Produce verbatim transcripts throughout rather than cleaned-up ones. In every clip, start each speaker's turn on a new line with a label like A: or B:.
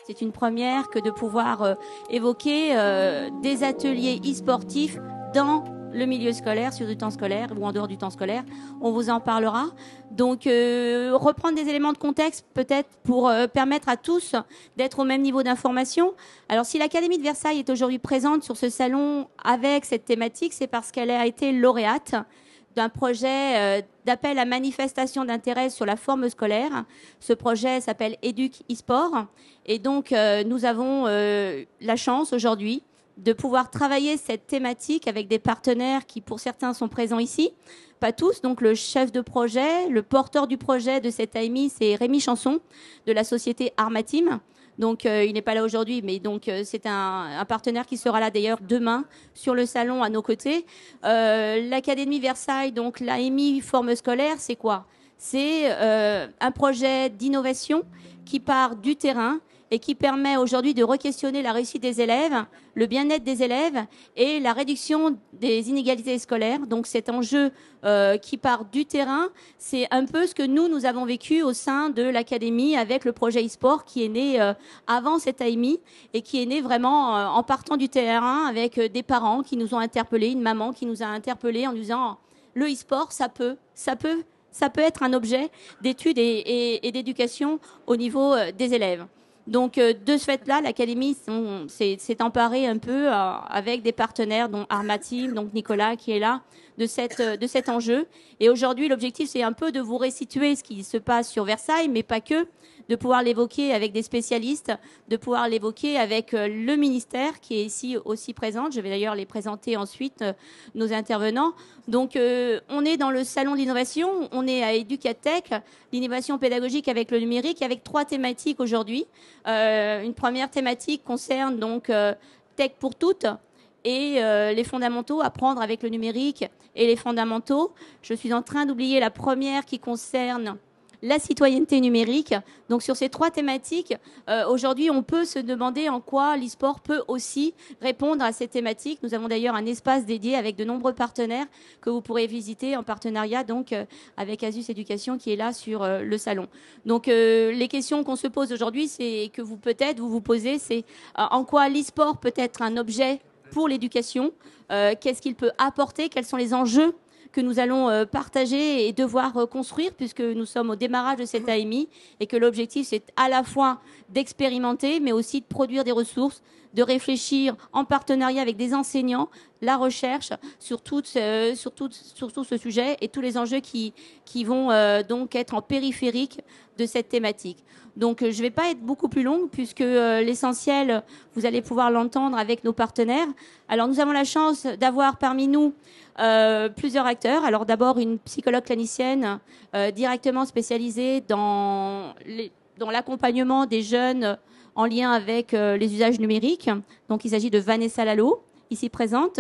A: C'est une première que de pouvoir euh, évoquer euh, des ateliers e-sportifs dans le milieu scolaire, sur du temps scolaire ou en dehors du temps scolaire. On vous en parlera. Donc, euh, reprendre des éléments de contexte peut-être pour euh, permettre à tous d'être au même niveau d'information. Alors, si l'Académie de Versailles est aujourd'hui présente sur ce salon avec cette thématique, c'est parce qu'elle a été lauréate d'un projet euh, d'appel à manifestation d'intérêt sur la forme scolaire. Ce projet s'appelle Éduc e-sport. Et donc, euh, nous avons euh, la chance aujourd'hui de pouvoir travailler cette thématique avec des partenaires qui, pour certains, sont présents ici. Pas tous. Donc, le chef de projet, le porteur du projet de cette A M I, c'est Rémi Chanson, de la société Armatim. Donc, euh, il n'est pas là aujourd'hui, mais donc euh, c'est un, un partenaire qui sera là d'ailleurs demain sur le salon à nos côtés. Euh, L'Académie Versailles, donc l'A M I forme scolaire, c'est quoi? C'est euh, un projet d'innovation qui part du terrain et qui permet aujourd'hui de re-questionner la réussite des élèves, le bien-être des élèves et la réduction des inégalités scolaires. Donc cet enjeu euh, qui part du terrain, c'est un peu ce que nous, nous avons vécu au sein de l'Académie avec le projet e-sport qui est né euh, avant cette A M I et qui est né vraiment euh, en partant du terrain avec euh, des parents qui nous ont interpellés, une maman qui nous a interpellés en nous disant « le e-sport, ça peut, ça peut, ça peut être un objet d'études et, et, et d'éducation au niveau euh, des élèves ». Donc, euh, de ce fait-là, l'Académie s'est emparée un peu euh, avec des partenaires, dont Armatim, donc Nicolas qui est là, de, cette, euh, de cet enjeu. Et aujourd'hui, l'objectif, c'est un peu de vous resituer ce qui se passe sur Versailles, mais pas que, de pouvoir l'évoquer avec des spécialistes, de pouvoir l'évoquer avec euh, le ministère qui est ici aussi présent. Je vais d'ailleurs les présenter ensuite, euh, nos intervenants. Donc, euh, on est dans le salon de l'innovation, on est à Educatech, l'innovation pédagogique avec le numérique, avec trois thématiques aujourd'hui. Euh, une première thématique concerne donc euh, Tech pour toutes et euh, les fondamentaux, apprendre avec le numérique et les fondamentaux. Je suis en train d'oublier la première qui concerne la citoyenneté numérique. Donc sur ces trois thématiques, euh, aujourd'hui, on peut se demander en quoi l'e-sport peut aussi répondre à ces thématiques. Nous avons d'ailleurs un espace dédié avec de nombreux partenaires que vous pourrez visiter en partenariat donc euh, avec Asus Éducation qui est là sur euh, le salon. Donc euh, les questions qu'on se pose aujourd'hui, c'est que vous peut-être vous vous posez, c'est euh, en quoi l'e-sport peut être un objet pour l'éducation, euh, qu'est-ce qu'il peut apporter, quels sont les enjeux que nous allons euh, partager et devoir euh, construire puisque nous sommes au démarrage de cette A M I et que l'objectif c'est à la fois d'expérimenter mais aussi de produire des ressources, de réfléchir en partenariat avec des enseignants, la recherche sur tout, euh, sur tout, sur tout ce sujet et tous les enjeux qui, qui vont euh, donc être en périphérique de cette thématique. Donc euh, je ne vais pas être beaucoup plus longue puisque euh, l'essentiel, vous allez pouvoir l'entendre avec nos partenaires. Alors nous avons la chance d'avoir parmi nous Euh, plusieurs acteurs. Alors d'abord une psychologue clinicienne euh, directement spécialisée dans les, dans l'accompagnement des jeunes en lien avec euh, les usages numériques. Donc il s'agit de Vanessa Lalo, ici présente.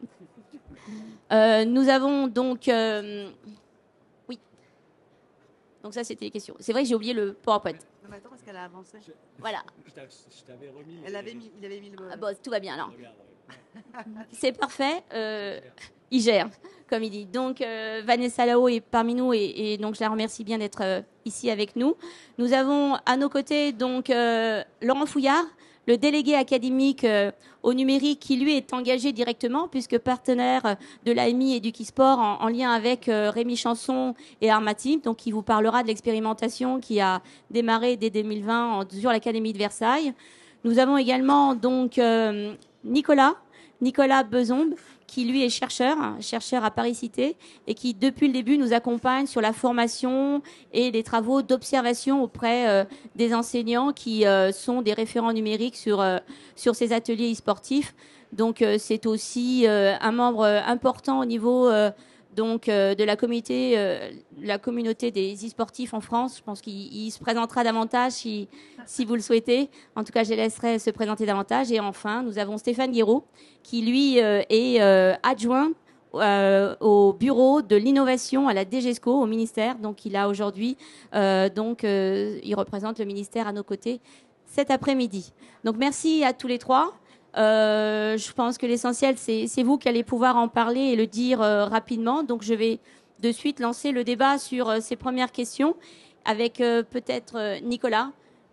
A: Euh, nous avons donc euh, oui. Donc ça c'était les questions. C'est vrai que j'ai oublié le PowerPoint.
B: Non mais attends parce qu'elle a avancé.
A: Je, voilà.
C: Je t'avais remis.
B: Elle avait mis, il avait mis le.
A: Ah bon, tout va bien alors. C'est parfait. Euh, il gère, comme il dit. Donc, euh, Vanessa Lao est parmi nous et, et donc je la remercie bien d'être euh, ici avec nous. Nous avons à nos côtés donc euh, Laurent Fouillard, le délégué académique euh, au numérique qui lui est engagé directement puisque partenaire de l'A M I et du Kisport en, en lien avec euh, Rémi Chanson et Armatim, donc il vous parlera de l'expérimentation qui a démarré dès deux mille vingt en, sur l'Académie de Versailles. Nous avons également donc euh, Nicolas, Nicolas Bezombe, qui lui est chercheur, chercheur à Paris-Cité, et qui depuis le début nous accompagne sur la formation et les travaux d'observation auprès euh, des enseignants qui euh, sont des référents numériques sur, euh, sur ces ateliers e-sportifs. Donc euh, c'est aussi euh, un membre important au niveau euh, donc euh, de la communauté, euh, la communauté des e-sportifs en France. Je pense qu'il se présentera davantage si, si vous le souhaitez. En tout cas, je laisserai se présenter davantage. Et enfin, nous avons Stéphane Guéraud, qui lui euh, est euh, adjoint euh, au bureau de l'innovation à la D G E S C O, au ministère. Donc, il a aujourd'hui, euh, donc, euh, il représente le ministère à nos côtés cet après-midi. Donc, merci à tous les trois. Euh, je pense que l'essentiel, c'est vous qui allez pouvoir en parler et le dire euh, rapidement. Donc, je vais de suite lancer le débat sur euh, ces premières questions avec euh, peut-être euh, Nicolas,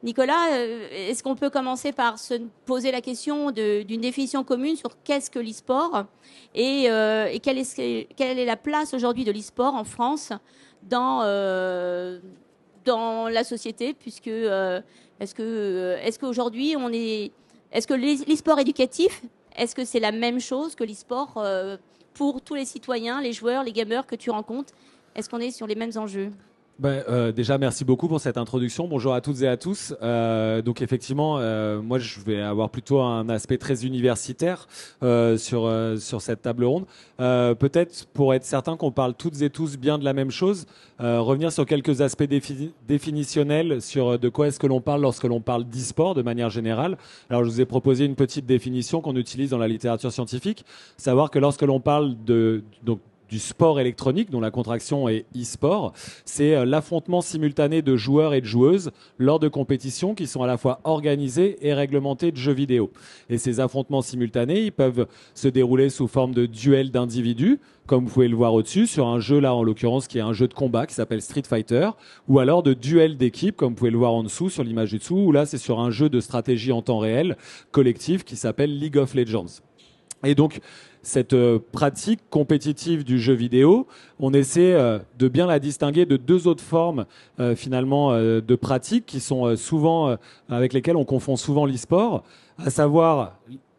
A: Nicolas, euh, est-ce qu'on peut commencer par se poser la question de, d'une définition commune sur qu'est-ce que l'e-sport et, euh, et quelle, est, quelle est la place aujourd'hui de l'e-sport en France dans, euh, dans la société, puisque euh, est-ce que euh, est-ce qu'aujourd'hui on est est-ce que l'e-sport éducatif, est-ce que c'est la même chose que l'e-sport euh, pour tous les citoyens, les joueurs, les gamers que tu rencontres? Est-ce qu'on est sur les mêmes enjeux?
C: Ben, euh, déjà, merci beaucoup pour cette introduction. Bonjour à toutes et à tous. Euh, donc effectivement, euh, moi, je vais avoir plutôt un aspect très universitaire euh, sur euh, sur cette table ronde. Euh, peut-être pour être certain qu'on parle toutes et tous bien de la même chose, euh, revenir sur quelques aspects défi- définitionnels sur de quoi est-ce que l'on parle lorsque l'on parle d'e-sport de manière générale. Alors, je vous ai proposé une petite définition qu'on utilise dans la littérature scientifique, savoir que lorsque l'on parle de donc du sport électronique, dont la contraction est e-sport, c'est l'affrontement simultané de joueurs et de joueuses lors de compétitions qui sont à la fois organisées et réglementées de jeux vidéo. Et ces affrontements simultanés, ils peuvent se dérouler sous forme de duels d'individus, comme vous pouvez le voir au-dessus, sur un jeu là en l'occurrence qui est un jeu de combat qui s'appelle Street Fighter, ou alors de duels d'équipe, comme vous pouvez le voir en dessous sur l'image du dessous, où là c'est sur un jeu de stratégie en temps réel collectif qui s'appelle League of Legends. Et donc, cette euh, pratique compétitive du jeu vidéo, on essaie euh, de bien la distinguer de deux autres formes euh, finalement euh, de pratiques qui sont euh, souvent euh, avec lesquelles on confond souvent l'e-sport, à savoir,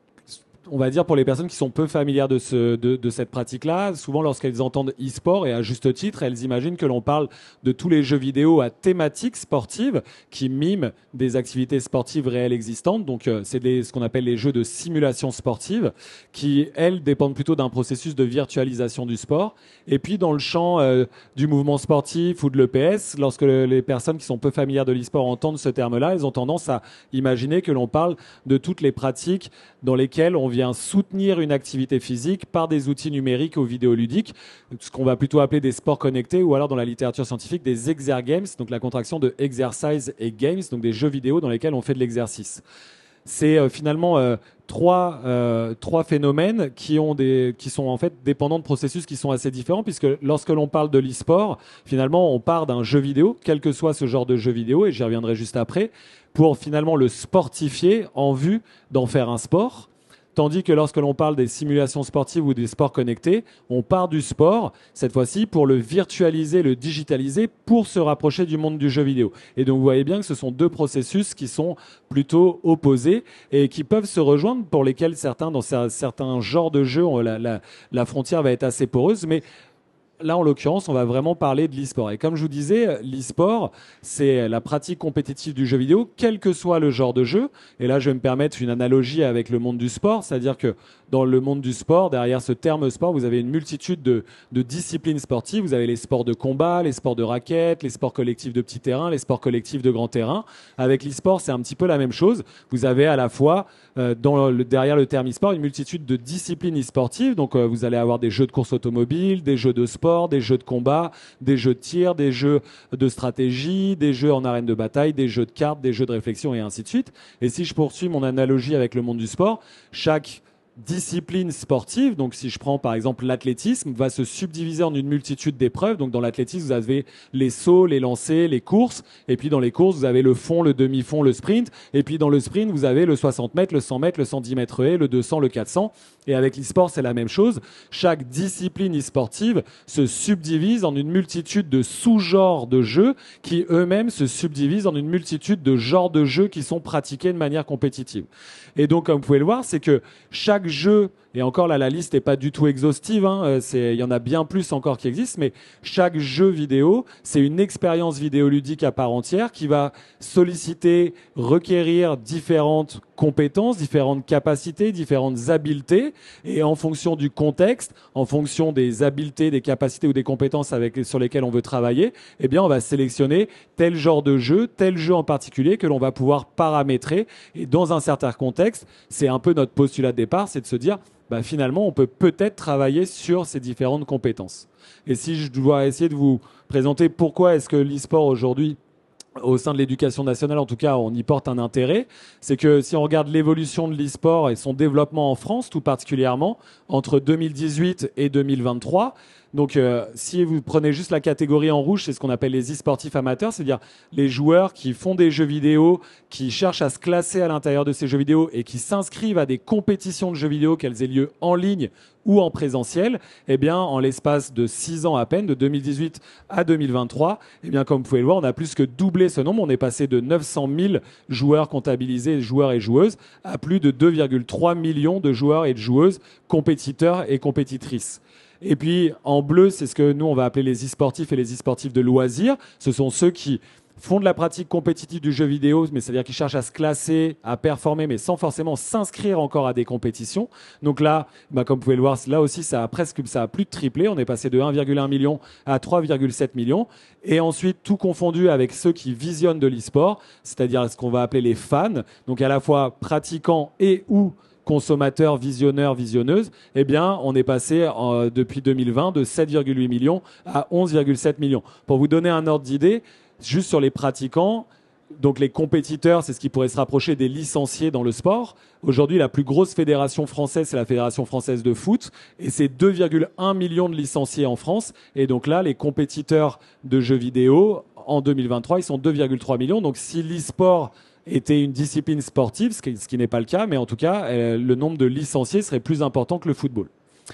C: on va dire pour les personnes qui sont peu familières de, ce, de, de cette pratique-là, souvent lorsqu'elles entendent e-sport, et à juste titre, elles imaginent que l'on parle de tous les jeux vidéo à thématique sportive qui miment des activités sportives réelles existantes. Donc euh, c'est des, ce qu'on appelle les jeux de simulation sportive qui, elles, dépendent plutôt d'un processus de virtualisation du sport. Et puis dans le champ euh, du mouvement sportif ou de l'E P S, lorsque le, les personnes qui sont peu familières de l'e-sport entendent ce terme-là, elles ont tendance à imaginer que l'on parle de toutes les pratiques dans lesquelles on vient soutenir une activité physique par des outils numériques ou vidéoludiques, ce qu'on va plutôt appeler des sports connectés, ou alors dans la littérature scientifique des exergames, donc la contraction de exercise et games, donc des jeux vidéo dans lesquels on fait de l'exercice. C'est euh, finalement euh, trois, euh, trois phénomènes qui, ont des, qui sont en fait dépendants de processus qui sont assez différents, puisque lorsque l'on parle de l'e-sport, finalement on part d'un jeu vidéo, quel que soit ce genre de jeu vidéo, et j'y reviendrai juste après, pour finalement le sportifier en vue d'en faire un sport. Tandis que lorsque l'on parle des simulations sportives ou des sports connectés, on part du sport, cette fois-ci, pour le virtualiser, le digitaliser, pour se rapprocher du monde du jeu vidéo. Et donc vous voyez bien que ce sont deux processus qui sont plutôt opposés et qui peuvent se rejoindre, pour lesquels certains, dans certains genres de jeux, la, la, la frontière va être assez poreuse, mais là, en l'occurrence, on va vraiment parler de l'e-sport. Et comme je vous disais, l'e-sport, c'est la pratique compétitive du jeu vidéo, quel que soit le genre de jeu. Et là, je vais me permettre une analogie avec le monde du sport, c'est-à-dire que dans le monde du sport, derrière ce terme sport, vous avez une multitude de, de disciplines sportives. Vous avez les sports de combat, les sports de raquettes, les sports collectifs de petit terrain, les sports collectifs de grand terrain. Avec l'e-sport, c'est un petit peu la même chose. Vous avez à la fois, euh, dans le, derrière le terme e-sport, une multitude de disciplines e-sportives. Donc, euh, vous allez avoir des jeux de course automobile, des jeux de sport, des jeux de combat, des jeux de tir, des jeux de stratégie, des jeux en arène de bataille, des jeux de cartes, des jeux de réflexion et ainsi de suite. Et si je poursuis mon analogie avec le monde du sport, chaque discipline sportive, donc si je prends par exemple l'athlétisme, va se subdiviser en une multitude d'épreuves. Donc dans l'athlétisme, vous avez les sauts, les lancers, les courses, et puis dans les courses, vous avez le fond, le demi-fond, le sprint, et puis dans le sprint, vous avez le soixante mètres, le cent mètres, le cent dix mètres haies, le deux cents, le quatre cents. Et avec l'e-sport, c'est la même chose. Chaque discipline e-sportive se subdivise en une multitude de sous-genres de jeux qui eux-mêmes se subdivisent en une multitude de genres de jeux qui sont pratiqués de manière compétitive. Et donc, comme vous pouvez le voir, c'est que chaque jeu, et encore là, la liste n'est pas du tout exhaustive, hein, c'est, il y en a bien plus encore qui existent, mais chaque jeu vidéo, c'est une expérience vidéoludique à part entière qui va solliciter, requérir différentes compétences, différentes capacités, différentes habiletés, et en fonction du contexte, en fonction des habiletés, des capacités ou des compétences avec, sur lesquelles on veut travailler, eh bien, on va sélectionner tel genre de jeu, tel jeu en particulier que l'on va pouvoir paramétrer. Et dans un certain contexte, c'est un peu notre postulat de départ, c'est de se dire, bah, finalement, on peut peut-être travailler sur ces différentes compétences. Et si je dois essayer de vous présenter pourquoi est-ce que l'e-sport aujourd'hui, au sein de l'éducation nationale, en tout cas, on y porte un intérêt, c'est que si on regarde l'évolution de l'e-sport et son développement en France, tout particulièrement, entre deux mille dix-huit et deux mille vingt-trois, Donc, euh, si vous prenez juste la catégorie en rouge, c'est ce qu'on appelle les e-sportifs amateurs, c'est-à-dire les joueurs qui font des jeux vidéo, qui cherchent à se classer à l'intérieur de ces jeux vidéo et qui s'inscrivent à des compétitions de jeux vidéo, qu'elles aient lieu en ligne ou en présentiel. Eh bien, en l'espace de six ans à peine, de deux mille dix-huit à deux mille vingt-trois, eh bien, comme vous pouvez le voir, on a plus que doublé ce nombre. On est passé de neuf cent mille joueurs comptabilisés, joueurs et joueuses, à plus de deux virgule trois millions de joueurs et de joueuses, compétiteurs et compétitrices. Et puis, en bleu, c'est ce que nous, on va appeler les e-sportifs et les e-sportifs de loisirs. Ce sont ceux qui font de la pratique compétitive du jeu vidéo, mais c'est-à-dire qu'ils cherchent à se classer, à performer, mais sans forcément s'inscrire encore à des compétitions. Donc là, bah, comme vous pouvez le voir, là aussi, ça a presque, ça a plus de triplé. On est passé de un virgule un million à trois virgule sept millions. Et ensuite, tout confondu avec ceux qui visionnent de l'e-sport, c'est-à-dire ce qu'on va appeler les fans, donc à la fois pratiquants et ou consommateurs, visionneurs, visionneuses, eh bien, on est passé euh, depuis deux mille vingt de sept virgule huit millions à onze virgule sept millions. Pour vous donner un ordre d'idée, juste sur les pratiquants, donc les compétiteurs, c'est ce qui pourrait se rapprocher des licenciés dans le sport. Aujourd'hui, la plus grosse fédération française, c'est la Fédération française de foot, et c'est deux virgule un millions de licenciés en France. Et donc là, les compétiteurs de jeux vidéo, en deux mille vingt-trois, ils sont deux virgule trois millions. Donc si l'e-sport était une discipline sportive, ce qui, ce qui n'est pas le cas, mais en tout cas, euh, le nombre de licenciés serait plus important que le football.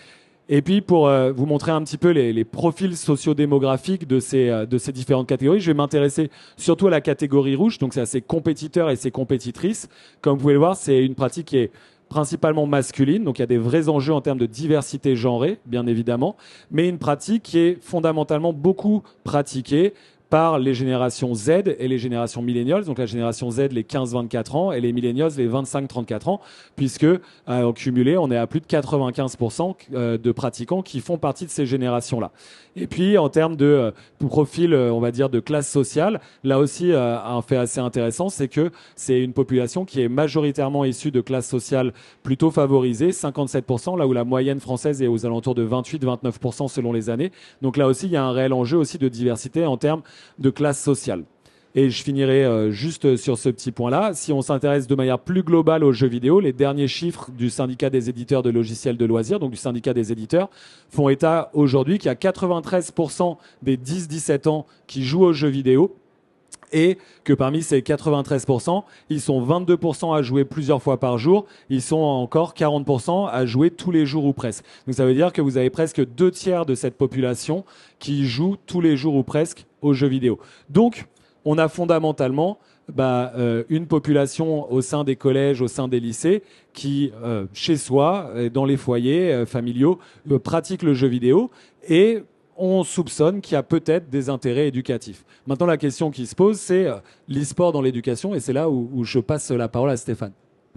C: Et puis, pour euh, vous montrer un petit peu les, les profils sociodémographiques de ces, euh, de ces différentes catégories, je vais m'intéresser surtout à la catégorie rouge, donc c'est à ces compétiteurs et ces compétitrices. Comme vous pouvez le voir, c'est une pratique qui est principalement masculine, donc il y a des vrais enjeux en termes de diversité genrée, bien évidemment, mais une pratique qui est fondamentalement beaucoup pratiquée par les générations Z et les générations millennials, donc la génération Z les quinze vingt-quatre ans et les millennials les vingt-cinq trente-quatre ans, puisque euh, en cumulé on est à plus de quatre-vingt-quinze pour cent de pratiquants qui font partie de ces générations-là. Et puis en termes de euh, profil, euh, on va dire de classe sociale, là aussi euh, un fait assez intéressant, c'est que c'est une population qui est majoritairement issue de classes sociales plutôt favorisées, cinquante-sept pour cent, là où la moyenne française est aux alentours de vingt-huit vingt-neuf pour cent selon les années. Donc là aussi il y a un réel enjeu aussi de diversité en termes de classe sociale. Et je finirai euh, juste sur ce petit point-là. Si on s'intéresse de manière plus globale aux jeux vidéo, les derniers chiffres du syndicat des éditeurs de logiciels de loisirs, donc du syndicat des éditeurs, font état aujourd'hui qu'il y a quatre-vingt-treize pour cent des dix dix-sept ans qui jouent aux jeux vidéo et que parmi ces quatre-vingt-treize pour cent, ils sont vingt-deux pour cent à jouer plusieurs fois par jour, ils sont encore quarante pour cent à jouer tous les jours ou presque. Donc ça veut dire que vous avez presque deux tiers de cette population qui joue tous les jours ou presque aux jeux vidéo. Donc, on a fondamentalement bah, euh, une population au sein des collèges, au sein des lycées, qui, euh, chez soi, dans les foyers euh, familiaux, euh, pratique le jeu vidéo et on soupçonne qu'il y a peut-être des intérêts éducatifs. Maintenant, la question qui se pose, c'est euh, l'e-sport dans l'éducation, et c'est là où, où je passe la parole à Stéphane.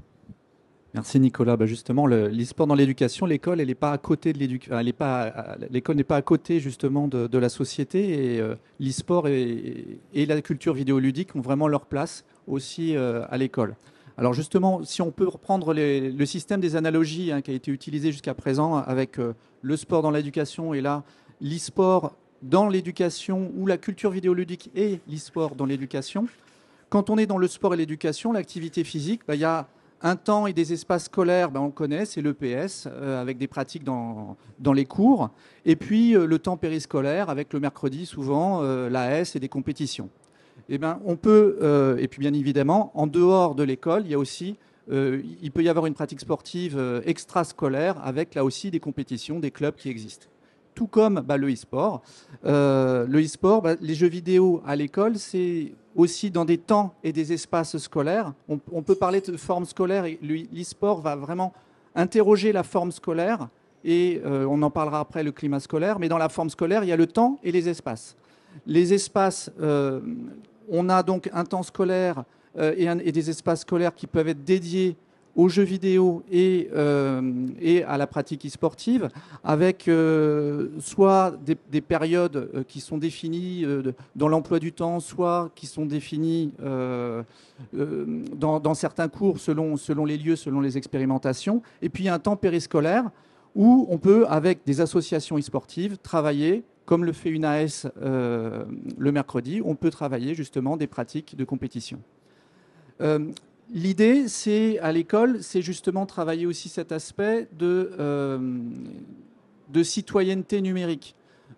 D: Merci Nicolas. Bah justement, l'e-sport dans l'éducation, l'école, elle n'est pas à côté de l'éducation. Elle est pas, l'école n'est pas à côté justement de, de la société. Et euh, l'e-sport et, et la culture vidéoludique ont vraiment leur place aussi euh, à l'école. Alors justement, si on peut reprendre les, le système des analogies hein, qui a été utilisé jusqu'à présent avec euh, le sport dans l'éducation et là l'e-sport dans l'éducation ou la culture vidéoludique et l'e-sport dans l'éducation. Quand on est dans le sport et l'éducation, l'activité physique, bah, y a un temps et des espaces scolaires, ben on le connaît, c'est l'E P S, euh, avec des pratiques dans, dans les cours. Et puis euh, le temps périscolaire, avec le mercredi souvent, euh, l'A S et des compétitions. Et ben, on peut, euh, et puis bien évidemment, en dehors de l'école, il y a aussi, euh, il peut y avoir une pratique sportive euh, extrascolaire, avec là aussi des compétitions, des clubs qui existent. Tout comme bah, le e-sport. Euh, le e-sport, bah, les jeux vidéo à l'école, c'est aussi dans des temps et des espaces scolaires. On, on peut parler de forme scolaire et l'e-sport va vraiment interroger la forme scolaire et euh, on en parlera après, le climat scolaire. Mais dans la forme scolaire, il y a le temps et les espaces. Les espaces, euh, on a donc un temps scolaire euh, et, un, et des espaces scolaires qui peuvent être dédiés aux jeux vidéo et, euh, et à la pratique e-sportive, avec euh, soit des, des périodes euh, qui sont définies euh, dans l'emploi du temps, soit qui sont définies euh, euh, dans, dans certains cours selon, selon les lieux, selon les expérimentations, et puis un temps périscolaire où on peut, avec des associations e-sportives, travailler, comme le fait une A S euh, le mercredi, on peut travailler justement des pratiques de compétition. Euh, L'idée, c'est à l'école, c'est justement travailler aussi cet aspect de, euh, de citoyenneté numérique.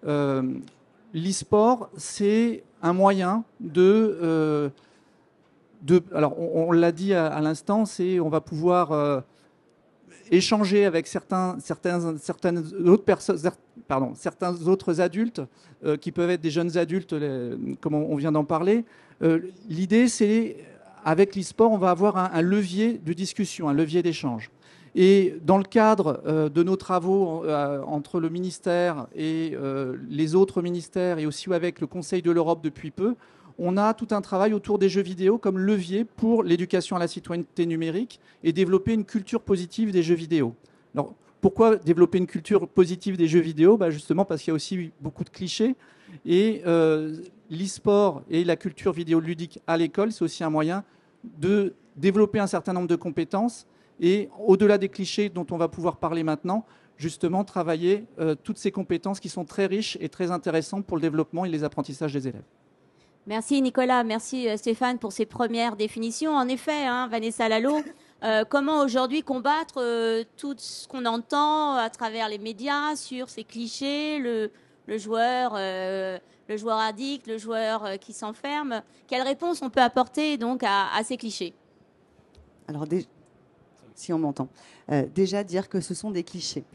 D: euh, l'e-sport, c'est un moyen de... Euh, de alors, on, on l'a dit à, à l'instant, c'est on va pouvoir euh, échanger avec certains, certains, certaines autres personnes, pardon, certains autres adultes euh, qui peuvent être des jeunes adultes, les, comme on, on vient d'en parler. Euh, L'idée, c'est avec l'e-sport, on va avoir un, un levier de discussion, un levier d'échange. Et dans le cadre euh, de nos travaux euh, entre le ministère et euh, les autres ministères, et aussi avec le Conseil de l'Europe depuis peu, on a tout un travail autour des jeux vidéo comme levier pour l'éducation à la citoyenneté numérique et développer une culture positive des jeux vidéo. Alors, pourquoi développer une culture positive des jeux vidéo? Bah justement parce qu'il y a aussi beaucoup de clichés. Et euh, l'e-sport et la culture vidéoludique à l'école, c'est aussi un moyen de développer un certain nombre de compétences et, au-delà des clichés dont on va pouvoir parler maintenant, justement travailler euh, toutes ces compétences qui sont très riches et très intéressantes pour le développement et les apprentissages des élèves.
A: Merci Nicolas, merci Stéphane pour ces premières définitions. En effet, hein, Vanessa Lalo, euh, comment aujourd'hui combattre euh, tout ce qu'on entend à travers les médias sur ces clichés, le, le joueur, euh, le joueur addict, le joueur euh, qui s'enferme. Quelle réponse on peut apporter donc à, à ces clichés?
B: Alors, dé... si on m'entend, euh, déjà dire que ce sont des clichés.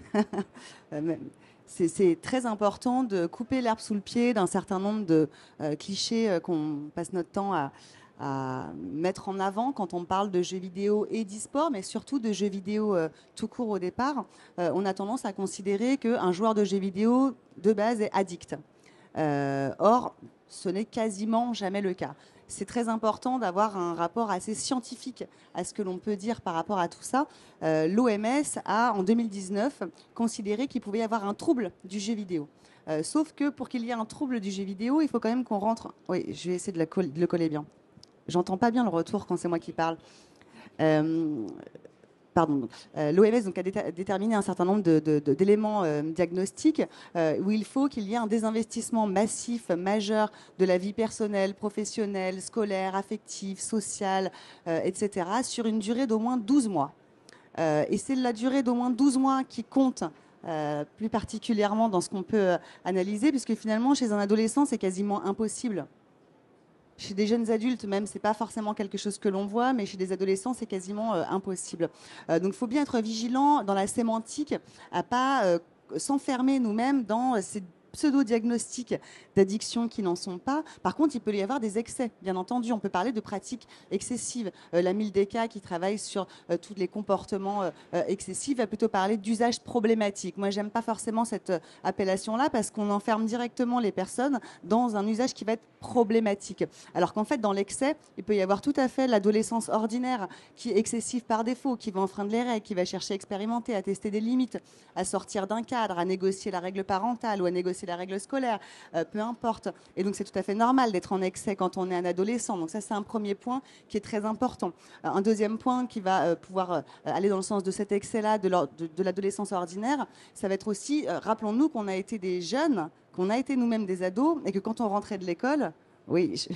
B: C'est très important de couper l'herbe sous le pied d'un certain nombre de euh, clichés euh, qu'on passe notre temps à, à mettre en avant quand on parle de jeux vidéo et d'e-sport, mais surtout de jeux vidéo euh, tout court au départ. Euh, on a tendance à considérer qu'un joueur de jeux vidéo, de base, est addict. Euh, or, ce n'est quasiment jamais le cas. C'est très important d'avoir un rapport assez scientifique à ce que l'on peut dire par rapport à tout ça. Euh, L'O M S a, en deux mille dix-neuf, considéré qu'il pouvait y avoir un trouble du jeu vidéo. Euh, sauf que pour qu'il y ait un trouble du jeu vidéo, il faut quand même qu'on rentre... Oui, je vais essayer de, la coller, de le coller bien. J'entends pas bien le retour quand c'est moi qui parle. Euh, Pardon. Euh, L'O M S donc, a déta- déterminé un certain nombre de, de, de, d'éléments euh, diagnostiques euh, où il faut qu'il y ait un désinvestissement massif, majeur de la vie personnelle, professionnelle, scolaire, affective, sociale, euh, et cetera sur une durée d'au moins douze mois. Euh, et c'est la durée d'au moins douze mois qui compte euh, plus particulièrement dans ce qu'on peut euh, analyser, puisque finalement, chez un adolescent, c'est quasiment impossible. Chez des jeunes adultes, même, c'est pas forcément quelque chose que l'on voit, mais chez des adolescents, c'est quasiment euh, impossible. Euh, donc, il faut bien être vigilant dans la sémantique, à pas euh, s'enfermer nous-mêmes dans ces pseudo-diagnostics d'addiction qui n'en sont pas. Par contre, il peut y avoir des excès, bien entendu. On peut parler de pratiques excessives. Euh, la Mildeka, qui travaille sur euh, tous les comportements euh, excessifs, va plutôt parler d'usage problématique. Moi, j'aime pas forcément cette euh, appellation-là parce qu'on enferme directement les personnes dans un usage qui va être problématique. Alors qu'en fait, dans l'excès, il peut y avoir tout à fait l'adolescence ordinaire qui est excessive par défaut, qui va enfreindre les règles, qui va chercher à expérimenter, à tester des limites, à sortir d'un cadre, à négocier la règle parentale ou à négocier la règle scolaire, euh, peu importe. Et donc, c'est tout à fait normal d'être en excès quand on est un adolescent. Donc ça, c'est un premier point qui est très important. Euh, un deuxième point qui va euh, pouvoir euh, aller dans le sens de cet excès-là, de, de, de l'adolescence ordinaire, ça va être aussi, euh, rappelons-nous qu'on a été des jeunes, qu'on a été nous-mêmes des ados, et que quand on rentrait de l'école, oui, je,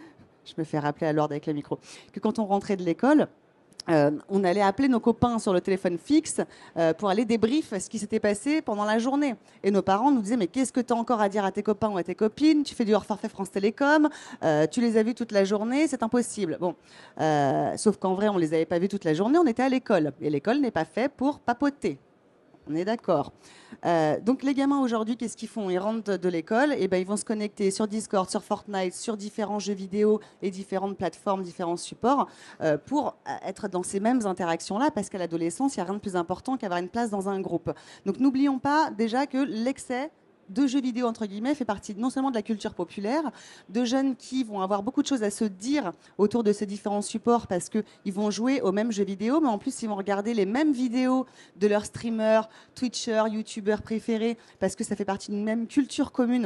B: je me fais rappeler à l'ordre avec le micro, que quand on rentrait de l'école, Euh, on allait appeler nos copains sur le téléphone fixe euh, pour aller débrief ce qui s'était passé pendant la journée. Et nos parents nous disaient, mais qu'est-ce que tu as encore à dire à tes copains ou à tes copines? Tu fais du hors forfait France Télécom, euh, tu les as vus toute la journée, c'est impossible. Bon, euh, sauf qu'en vrai, on les avait pas vus toute la journée, on était à l'école. Et l'école n'est pas faite pour papoter. On est d'accord. Euh, donc les gamins aujourd'hui, qu'est-ce qu'ils font? Ils rentrent de, de l'école, et ben ils vont se connecter sur Discord, sur Fortnite, sur différents jeux vidéo et différentes plateformes, différents supports, euh, pour être dans ces mêmes interactions-là, parce qu'à l'adolescence, il n'y a rien de plus important qu'avoir une place dans un groupe. Donc n'oublions pas déjà que l'excès de jeux vidéo, entre guillemets, fait partie non seulement de la culture populaire, de jeunes qui vont avoir beaucoup de choses à se dire autour de ces différents supports parce qu'ils vont jouer aux mêmes jeux vidéo, mais en plus, ils vont regarder les mêmes vidéos de leurs streamers, twitchers, youtubeurs préférés, parce que ça fait partie d'une même culture commune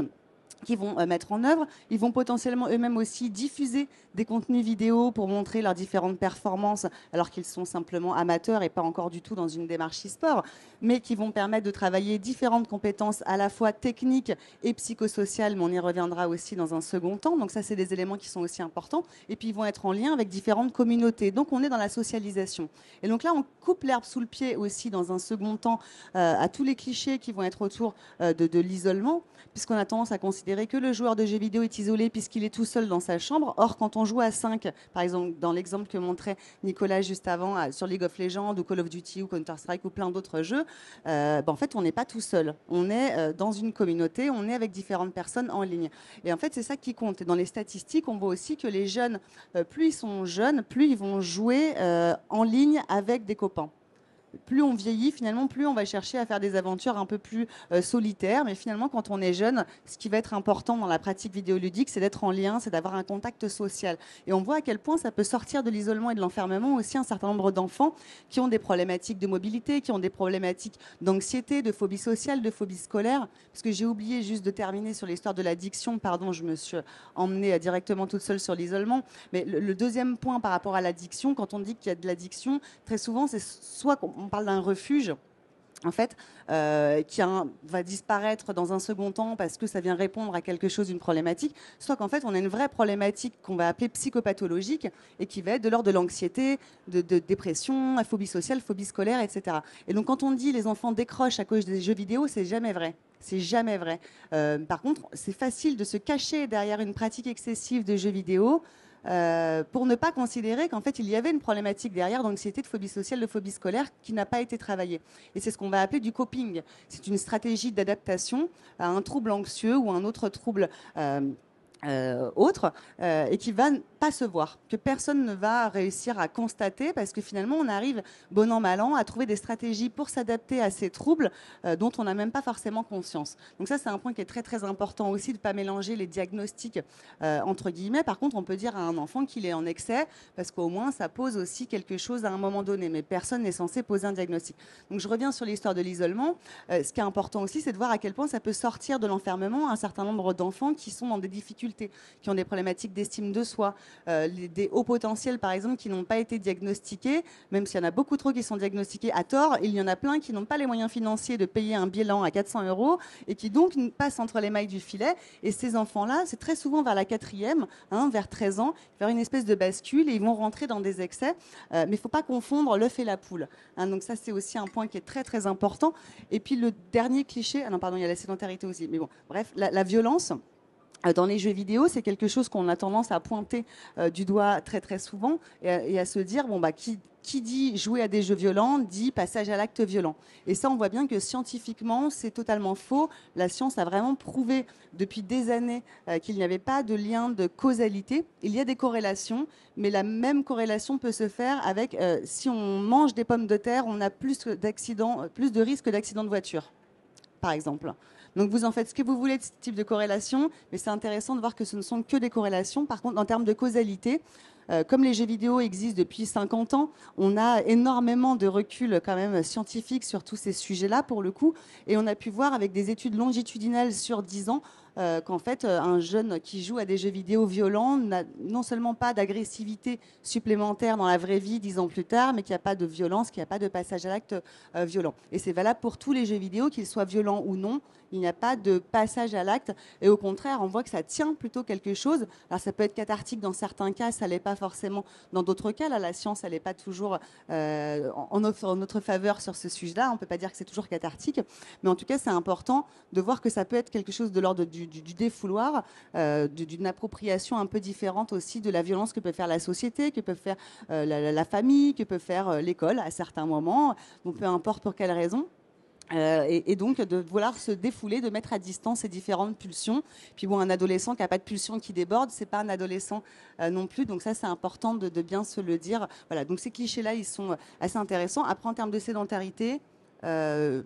B: qu'ils vont euh, mettre en œuvre. Ils vont potentiellement eux-mêmes aussi diffuser des contenus vidéo pour montrer leurs différentes performances, alors qu'ils sont simplement amateurs et pas encore du tout dans une démarche e-sport, mais qui vont permettre de travailler différentes compétences à la fois techniques et psychosociales, mais on y reviendra aussi dans un second temps. Donc ça, c'est des éléments qui sont aussi importants. Et puis, ils vont être en lien avec différentes communautés. Donc, on est dans la socialisation. Et donc là, on coupe l'herbe sous le pied aussi dans un second temps euh, à tous les clichés qui vont être autour euh, de, de l'isolement, puisqu'on a tendance à considérer que le joueur de jeux vidéo est isolé puisqu'il est tout seul dans sa chambre. Or, quand on joue à cinq, par exemple, dans l'exemple que montrait Nicolas juste avant sur League of Legends ou Call of Duty ou Counter-Strike ou plein d'autres jeux, euh, ben, en fait, on n'est pas tout seul. On est euh, dans une communauté, on est avec différentes personnes en ligne. Et en fait, c'est ça qui compte. Et dans les statistiques, on voit aussi que les jeunes, euh, plus ils sont jeunes, plus ils vont jouer euh, en ligne avec des copains. Plus on vieillit, finalement, plus on va chercher à faire des aventures un peu plus euh, solitaires. Mais finalement, quand on est jeune, ce qui va être important dans la pratique vidéoludique, c'est d'être en lien, c'est d'avoir un contact social. Et on voit à quel point ça peut sortir de l'isolement et de l'enfermement aussi un certain nombre d'enfants qui ont des problématiques de mobilité, qui ont des problématiques d'anxiété, de phobie sociale, de phobie scolaire. Parce que j'ai oublié juste de terminer sur l'histoire de l'addiction. Pardon, je me suis emmenée directement toute seule sur l'isolement. Mais le, le deuxième point par rapport à l'addiction, quand on dit qu'il y a de l'addiction, très souvent, c'est soit qu'on on parle d'un refuge, en fait, euh, qui a, va disparaître dans un second temps parce que ça vient répondre à quelque chose, une problématique, soit qu'en fait, on a une vraie problématique qu'on va appeler psychopathologique et qui va être de l'ordre de l'anxiété, de, de dépression, phobie sociale, phobie scolaire, et cetera. Et donc, quand on dit les enfants décrochent à cause des jeux vidéo, c'est jamais vrai. C'est jamais vrai. Euh, par contre, c'est facile de se cacher derrière une pratique excessive de jeux vidéo Euh, pour ne pas considérer qu'en fait il y avait une problématique derrière d'anxiété, de phobie sociale, de phobie scolaire qui n'a pas été travaillée. Et c'est ce qu'on va appeler du coping. C'est une stratégie d'adaptation à un trouble anxieux ou un autre trouble euh, euh, autre euh, et qui va pas se voir, que personne ne va réussir à constater parce que finalement on arrive bon an mal an à trouver des stratégies pour s'adapter à ces troubles euh, dont on n'a même pas forcément conscience. Donc ça c'est un point qui est très très important aussi, de ne pas mélanger les diagnostics euh, entre guillemets. Par contre on peut dire à un enfant qu'il est en excès parce qu'au moins ça pose aussi quelque chose à un moment donné, mais personne n'est censé poser un diagnostic. Donc je reviens sur l'histoire de l'isolement. Euh, ce qui est important aussi, c'est de voir à quel point ça peut sortir de l'enfermement un certain nombre d'enfants qui sont dans des difficultés, qui ont des problématiques d'estime de soi, euh, les, des hauts potentiels par exemple qui n'ont pas été diagnostiqués, même s'il y en a beaucoup trop qui sont diagnostiqués à tort, il y en a plein qui n'ont pas les moyens financiers de payer un bilan à quatre cents euros et qui donc passent entre les mailles du filet. Et ces enfants-là, c'est très souvent vers la quatrième, hein, vers treize ans, vers une espèce de bascule et ils vont rentrer dans des excès. Euh, mais il ne faut pas confondre l'œuf et la poule. Hein, donc ça, c'est aussi un point qui est très très important. Et puis le dernier cliché, ah non pardon, il y a la sédentarité aussi, mais bon, bref, la, la violence. Dans les jeux vidéo, c'est quelque chose qu'on a tendance à pointer euh, du doigt très très souvent et à, et à se dire bon bah qui qui dit jouer à des jeux violents dit passage à l'acte violent. Et ça, on voit bien que scientifiquement, c'est totalement faux. La science a vraiment prouvé depuis des années euh, qu'il n'y avait pas de lien de causalité. Il y a des corrélations, mais la même corrélation peut se faire avec euh, si on mange des pommes de terre, on a plus d'accidents, plus de risques d'accidents de voiture, par exemple. Donc vous en faites ce que vous voulez de ce type de corrélation, mais c'est intéressant de voir que ce ne sont que des corrélations. Par contre, en termes de causalité, euh, comme les jeux vidéo existent depuis cinquante ans, on a énormément de recul quand même scientifique sur tous ces sujets-là pour le coup, et on a pu voir avec des études longitudinales sur dix ans Euh, qu'en fait, euh, un jeune qui joue à des jeux vidéo violents n'a non seulement pas d'agressivité supplémentaire dans la vraie vie dix ans plus tard, mais qu'il n'y a pas de violence, qu'il n'y a pas de passage à l'acte euh, violent. Et c'est valable pour tous les jeux vidéo, qu'ils soient violents ou non. Il n'y a pas de passage à l'acte. Et au contraire, on voit que ça tient plutôt quelque chose. Alors, ça peut être cathartique dans certains cas, ça ne l'est pas forcément dans d'autres cas. Là, la science, elle n'est pas toujours euh, en, notre, en notre faveur sur ce sujet-là. On ne peut pas dire que c'est toujours cathartique. Mais en tout cas, c'est important de voir que ça peut être quelque chose de l'ordre du Du, du défouloir, euh, d'une appropriation un peu différente aussi de la violence que peut faire la société, que peut faire euh, la, la famille, que peut faire euh, l'école à certains moments, donc peu importe pour quelle raison. Euh, et, et donc de vouloir se défouler, de mettre à distance ces différentes pulsions. Puis bon, un adolescent qui n'a pas de pulsion qui déborde, c'est pas un adolescent euh, non plus. Donc ça, c'est important de, de bien se le dire. Voilà. Donc ces clichés-là, ils sont assez intéressants. Après, en termes de sédentarité. Euh,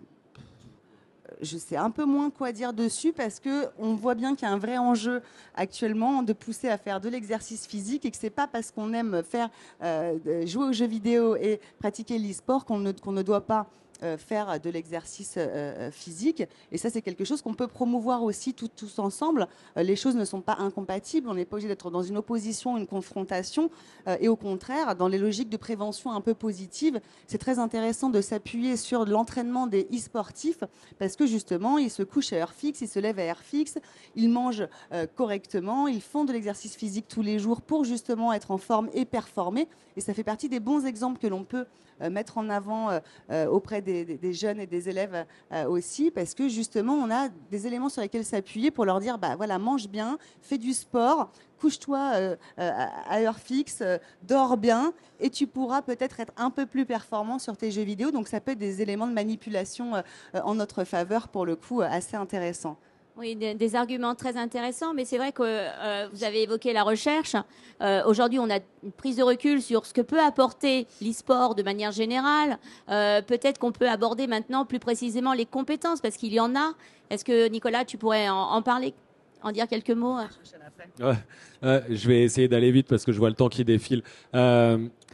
B: Je sais un peu moins quoi dire dessus parce qu'on voit bien qu'il y a un vrai enjeu actuellement de pousser à faire de l'exercice physique et que ce n'est pas parce qu'on aime faire, euh, jouer aux jeux vidéo et pratiquer l'e-sport qu'on ne, qu'on ne doit pas euh, faire de l'exercice euh, physique. Et ça, c'est quelque chose qu'on peut promouvoir aussi tout, tous ensemble. Euh, les choses ne sont pas incompatibles. On n'est pas obligé d'être dans une opposition, une confrontation. Euh, et au contraire, dans les logiques de prévention un peu positives, c'est très intéressant de s'appuyer sur l'entraînement des e-sportifs parce que justement, ils se couchent à heure fixe, ils se lèvent à heure fixe, ils mangent euh, correctement, ils font de l'exercice physique tous les jours pour justement être en forme et performer. Et ça fait partie des bons exemples que l'on peut euh, mettre en avant euh, euh, auprès des, des, des jeunes et des élèves euh, aussi, parce que justement, on a des éléments sur lesquels s'appuyer pour leur dire, bah voilà, mange bien, fais du sport, couche-toi euh, euh, à heure fixe, euh, dors bien, et tu pourras peut-être être un peu plus performant sur tes jeux vidéo. Donc ça peut être des éléments de manipulation euh, en notre faveur, pour le coup, assez intéressants.
A: Oui, des, des arguments très intéressants, mais c'est vrai que euh, vous avez évoqué la recherche. Euh, aujourd'hui, on a une prise de recul sur ce que peut apporter l'e-sport de manière générale. Euh, peut-être qu'on peut aborder maintenant plus précisément les compétences, parce qu'il y en a. Est-ce que, Nicolas, tu pourrais en, en parler, en dire quelques mots?
C: Ouais, euh, je vais essayer d'aller vite parce que je vois le temps qui défile. Euh,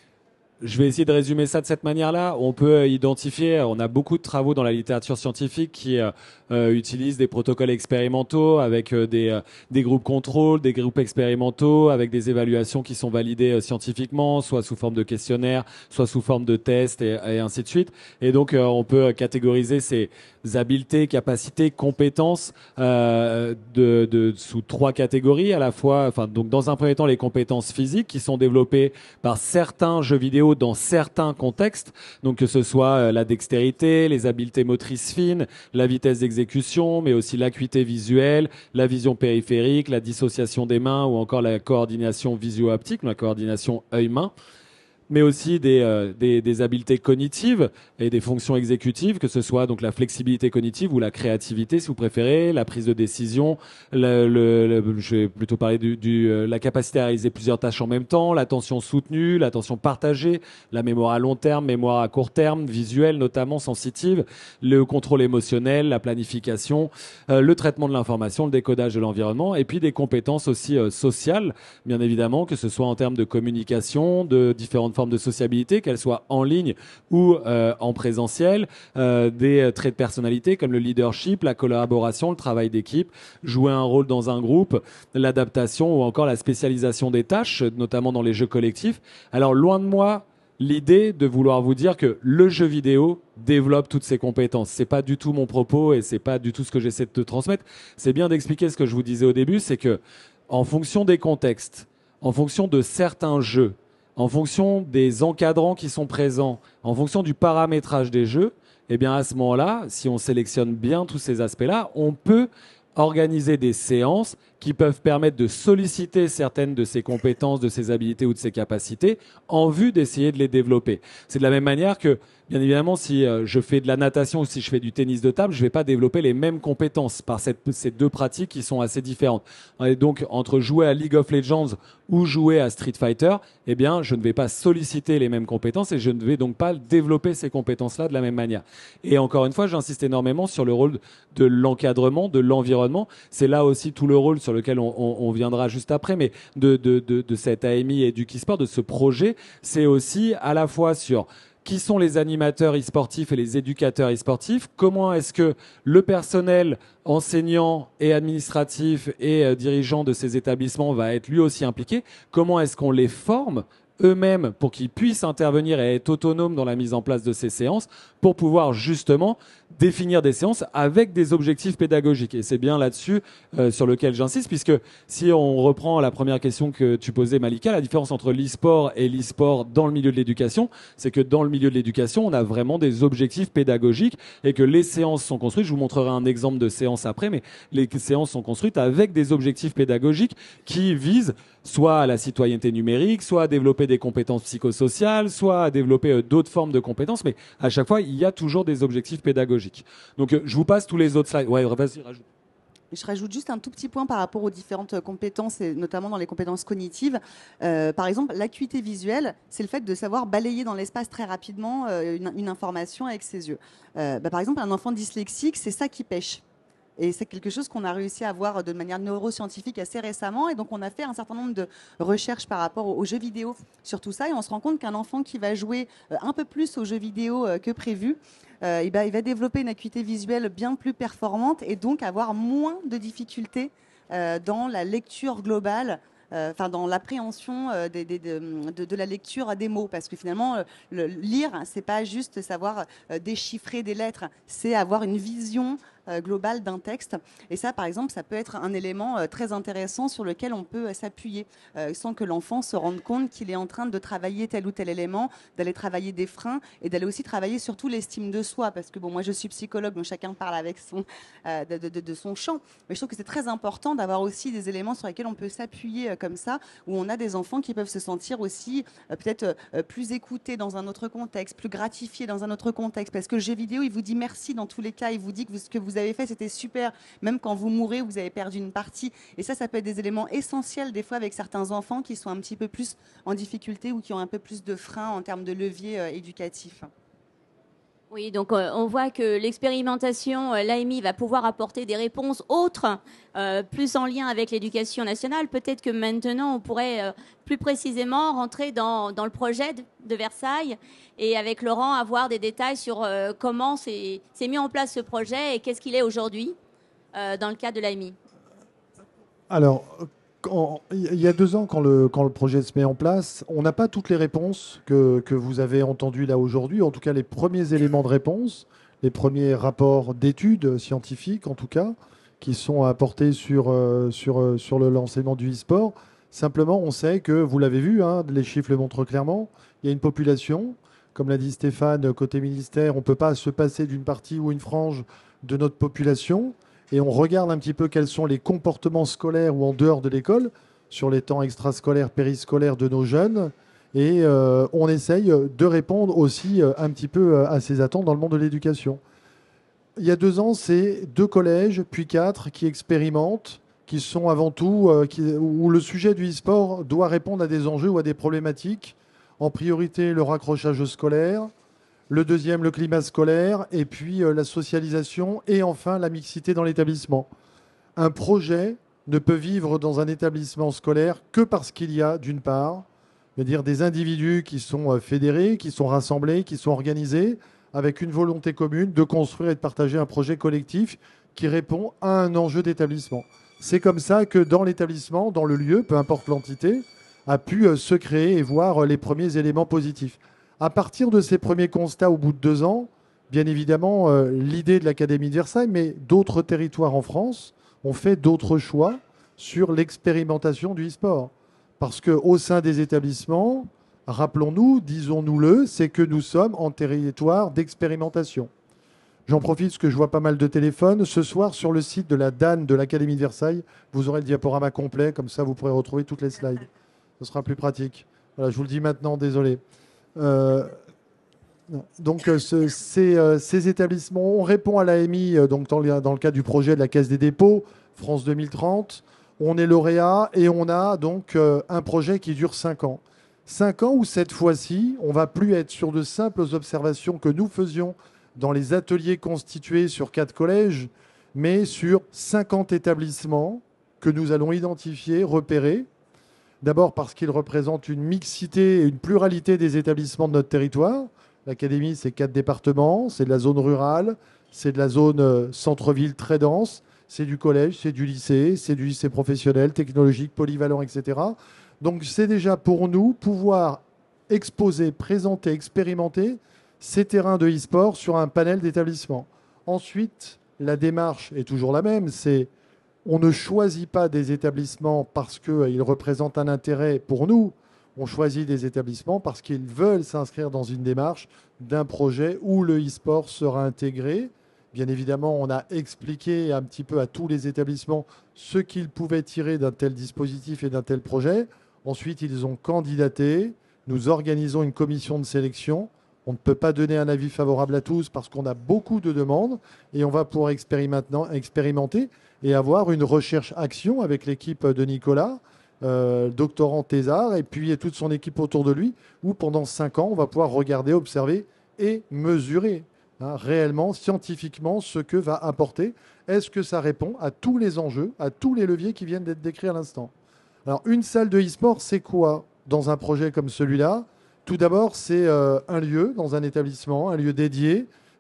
C: Je vais essayer de résumer ça de cette manière-là. On peut identifier, on a beaucoup de travaux dans la littérature scientifique qui euh, euh, utilisent des protocoles expérimentaux avec euh, des, euh, des groupes contrôle, des groupes expérimentaux, avec des évaluations qui sont validées euh, scientifiquement, soit sous forme de questionnaires, soit sous forme de tests et, et ainsi de suite. Et donc, euh, on peut catégoriser ces habiletés, capacités, compétences euh, de, de, sous trois catégories à la fois. Enfin, donc, dans un premier temps, les compétences physiques qui sont développées par certains jeux vidéo dans certains contextes, donc que ce soit la dextérité, les habiletés motrices fines, la vitesse d'exécution, mais aussi l'acuité visuelle, la vision périphérique, la dissociation des mains ou encore la coordination visio-haptique, la coordination œil-main, mais aussi des, euh, des, des habiletés cognitives et des fonctions exécutives, que ce soit donc la flexibilité cognitive ou la créativité, si vous préférez, la prise de décision, le, le, le, je vais plutôt parler du, du, euh, la capacité à réaliser plusieurs tâches en même temps, l'attention soutenue, l'attention partagée, la mémoire à long terme, mémoire à court terme, visuelle notamment, sensitive, le contrôle émotionnel, la planification, euh, le traitement de l'information, le décodage de l'environnement, et puis des compétences aussi euh, sociales, bien évidemment, que ce soit en termes de communication, de différentes forme de sociabilité, qu'elle soit en ligne ou euh, en présentiel, euh, des traits de personnalité comme le leadership, la collaboration, le travail d'équipe, jouer un rôle dans un groupe, l'adaptation ou encore la spécialisation des tâches, notamment dans les jeux collectifs. Alors loin de moi l'idée de vouloir vous dire que le jeu vidéo développe toutes ces compétences. C'est pas du tout mon propos et c'est pas du tout ce que j'essaie de te transmettre. C'est bien d'expliquer ce que je vous disais au début, c'est que en fonction des contextes, en fonction de certains jeux, en fonction des encadrants qui sont présents, en fonction du paramétrage des jeux, eh bien à ce moment-là, si on sélectionne bien tous ces aspects-là, on peut organiser des séances qui peuvent permettre de solliciter certaines de ces compétences, de ces habilités ou de ces capacités en vue d'essayer de les développer. C'est de la même manière que, bien évidemment, si euh, je fais de la natation ou si je fais du tennis de table, je ne vais pas développer les mêmes compétences par cette, ces deux pratiques qui sont assez différentes. Et donc, entre jouer à League of Legends ou jouer à Street Fighter, eh bien, je ne vais pas solliciter les mêmes compétences et je ne vais donc pas développer ces compétences-là de la même manière. Et encore une fois, j'insiste énormément sur le rôle de l'encadrement, de l'environnement. C'est là aussi tout le rôle sur lequel on, on, on viendra juste après, mais de, de, de, de cette A M I et du Kisport, de ce projet, c'est aussi à la fois sur qui sont les animateurs e-sportifs et les éducateurs e-sportifs, comment est-ce que le personnel enseignant et administratif et euh, dirigeant de ces établissements va être lui aussi impliqué, comment est-ce qu'on les forme eux-mêmes pour qu'ils puissent intervenir et être autonomes dans la mise en place de ces séances pour pouvoir justement définir des séances avec des objectifs pédagogiques. Et c'est bien là-dessus euh, sur lequel j'insiste, puisque si on reprend la première question que tu posais, Malika, la différence entre l'e-sport et l'e-sport dans le milieu de l'éducation, c'est que dans le milieu de l'éducation, on a vraiment des objectifs pédagogiques et que les séances sont construites, je vous montrerai un exemple de séance après, mais les séances sont construites avec des objectifs pédagogiques qui visent soit à la citoyenneté numérique, soit à développer des compétences psychosociales, soit à développer euh, d'autres formes de compétences, mais à chaque fois, il y a toujours des objectifs pédagogiques. Donc, euh, je vous passe tous les autres slides. Ouais, vas-y, rajoute.
B: Je rajoute juste un tout petit point par rapport aux différentes compétences, et notamment dans les compétences cognitives. Euh, par exemple, l'acuité visuelle, c'est le fait de savoir balayer dans l'espace très rapidement euh, une, une information avec ses yeux. Euh, bah, par exemple, un enfant dyslexique, c'est ça qui pêche. Et c'est quelque chose qu'on a réussi à voir de manière neuroscientifique assez récemment. Et donc, on a fait un certain nombre de recherches par rapport aux jeux vidéo sur tout ça. Et on se rend compte qu'un enfant qui va jouer un peu plus aux jeux vidéo que prévu euh, eh ben, il va développer une acuité visuelle bien plus performante et donc avoir moins de difficultés euh, dans la lecture globale, euh, enfin dans l'appréhension euh, des- des- de, de- de la lecture des mots, parce que finalement, euh, le, lire, c'est pas juste savoir euh, déchiffrer des lettres, c'est avoir une vision euh, globale d'un texte. Et ça, par exemple, ça peut être un élément euh, très intéressant sur lequel on peut euh, s'appuyer, euh, sans que l'enfant se rende compte qu'il est en train de travailler tel ou tel élément, d'aller travailler des freins et d'aller aussi travailler surtout l'estime de soi, parce que bon, moi je suis psychologue, donc chacun parle avec son, euh, de, de- de son champ, mais je trouve que c'est très important d'avoir aussi des éléments sur lesquels on peut s'appuyer euh, comme ça, où on a des enfants qui peuvent se sentir aussi euh, peut-être euh, plus écoutés dans un autre contexte, plus gratifiés dans un autre contexte, parce que le jeu vidéo, il vous dit merci dans tous les cas, il vous dit que vous- ce que vous avez fait, c'était super, même quand vous mourrez, vous avez perdu une partie, et ça, ça peut être des éléments essentiels des fois avec certains enfants qui sont un petit peu plus en difficulté ou qui ont un peu plus de freins en termes de levier euh, éducatif.
A: Oui, donc euh, on voit que l'expérimentation, euh, l'A M I va pouvoir apporter des réponses autres, euh, plus en lien avec l'éducation nationale. Peut-être que maintenant, on pourrait euh, plus précisément rentrer dans, dans le projet de, de Versailles et avec Laurent avoir des détails sur euh, comment s'est s'est mis en place ce projet et qu'est-ce qu'il est aujourd'hui euh, dans le cadre de l'A M I.
E: Alors, quand- il y a deux ans, quand le, quand le projet se met en place, on n'a pas toutes les réponses que, que vous avez entendues là aujourd'hui, en tout cas les premiers éléments de réponse, les premiers rapports d'études scientifiques en tout cas, qui sont apportés sur, euh, sur, euh, sur le l'enseignement du e-sport. Simplement, on sait que, vous l'avez vu, hein, les chiffres le montrent clairement, il y a une population, comme l'a dit Stéphane, côté ministère, on ne peut pas se passer d'une partie ou une frange de notre population. Et on regarde un petit peu quels sont les comportements scolaires ou en dehors de l'école, sur les temps extrascolaires, périscolaires de nos jeunes. Et euh, on essaye de répondre aussi euh, un petit peu euh, à ces attentes dans le monde de l'éducation. Il y a deux ans, c'est deux collèges, puis quatre, qui expérimentent, qui sont avant tout, euh, qui, où le sujet du e-sport doit répondre à des enjeux ou à des problématiques. En priorité, le raccrochage scolaire. Le deuxième, le climat scolaire, et puis euh, la socialisation, et enfin la mixité dans l'établissement. Un projet ne peut vivre dans un établissement scolaire que parce qu'il y a, d'une part, je veux dire, des individus qui sont euh, fédérés, qui sont rassemblés, qui sont organisés, avec une volonté commune de construire et de partager un projet collectif qui répond à un enjeu d'établissement. C'est comme ça que dans l'établissement, dans le lieu, peu importe l'entité, a pu euh, se créer et voir euh, les premiers éléments positifs. À partir de ces premiers constats au bout de deux ans, bien évidemment, euh, l'idée de l'Académie de Versailles, mais d'autres territoires en France ont fait d'autres choix sur l'expérimentation du e-sport. Parce qu'au sein des établissements, rappelons-nous, disons-nous-le, c'est que nous sommes en territoire d'expérimentation. J'en profite parce que je vois pas mal de téléphones. Ce soir, sur le site de la D A N de l'Académie de Versailles, vous aurez le diaporama complet, comme ça vous pourrez retrouver toutes les slides. Ce sera plus pratique. Voilà, je vous le dis maintenant, désolé. Euh, donc euh, ce, ces, euh, ces établissements, on répond à l'A M I euh, donc dans, le, dans le cadre du projet de la Caisse des dépôts, France deux mille trente. On est lauréat et on a donc euh, un projet qui dure cinq ans. cinq ans où cette fois-ci, on va plus être sur de simples observations que nous faisions dans les ateliers constitués sur quatre collèges, mais sur cinquante établissements que nous allons identifier, repérer. D'abord parce qu'ils représentent une mixité et une pluralité des établissements de notre territoire. L'Académie, c'est quatre départements, c'est de la zone rurale, c'est de la zone euh, centre-ville très dense, c'est du collège, c'est du lycée, c'est du lycée professionnel, technologique, polyvalent, et cetera. Donc c'est déjà pour nous pouvoir exposer, présenter, expérimenter ces terrains de e-sport sur un panel d'établissements. Ensuite, la démarche est toujours la même, c'est on ne choisit pas des établissements parce qu'ils représentent un intérêt pour nous. On choisit des établissements parce qu'ils veulent s'inscrire dans une démarche d'un projet où le e-sport sera intégré. Bien évidemment, on a expliqué un petit peu à tous les établissements ce qu'ils pouvaient tirer d'un tel dispositif et d'un tel projet. Ensuite, ils ont candidaté. Nous organisons une commission de sélection. On ne peut pas donner un avis favorable à tous parce qu'on a beaucoup de demandes et on va pouvoir expérimenter et avoir une recherche-action avec l'équipe de Nicolas, euh, doctorant thésard, et puis toute son équipe autour de lui, où pendant cinq ans, on va pouvoir regarder, observer et mesurer hein, réellement, scientifiquement, ce que va apporter. Est-ce que ça répond à tous les enjeux, à tous les leviers qui viennent d'être décrits à l'instant? Alors, une salle de e-sport, c'est quoi dans un projet comme celui-là? Tout d'abord, c'est euh, un lieu dans un établissement, un lieu dédié,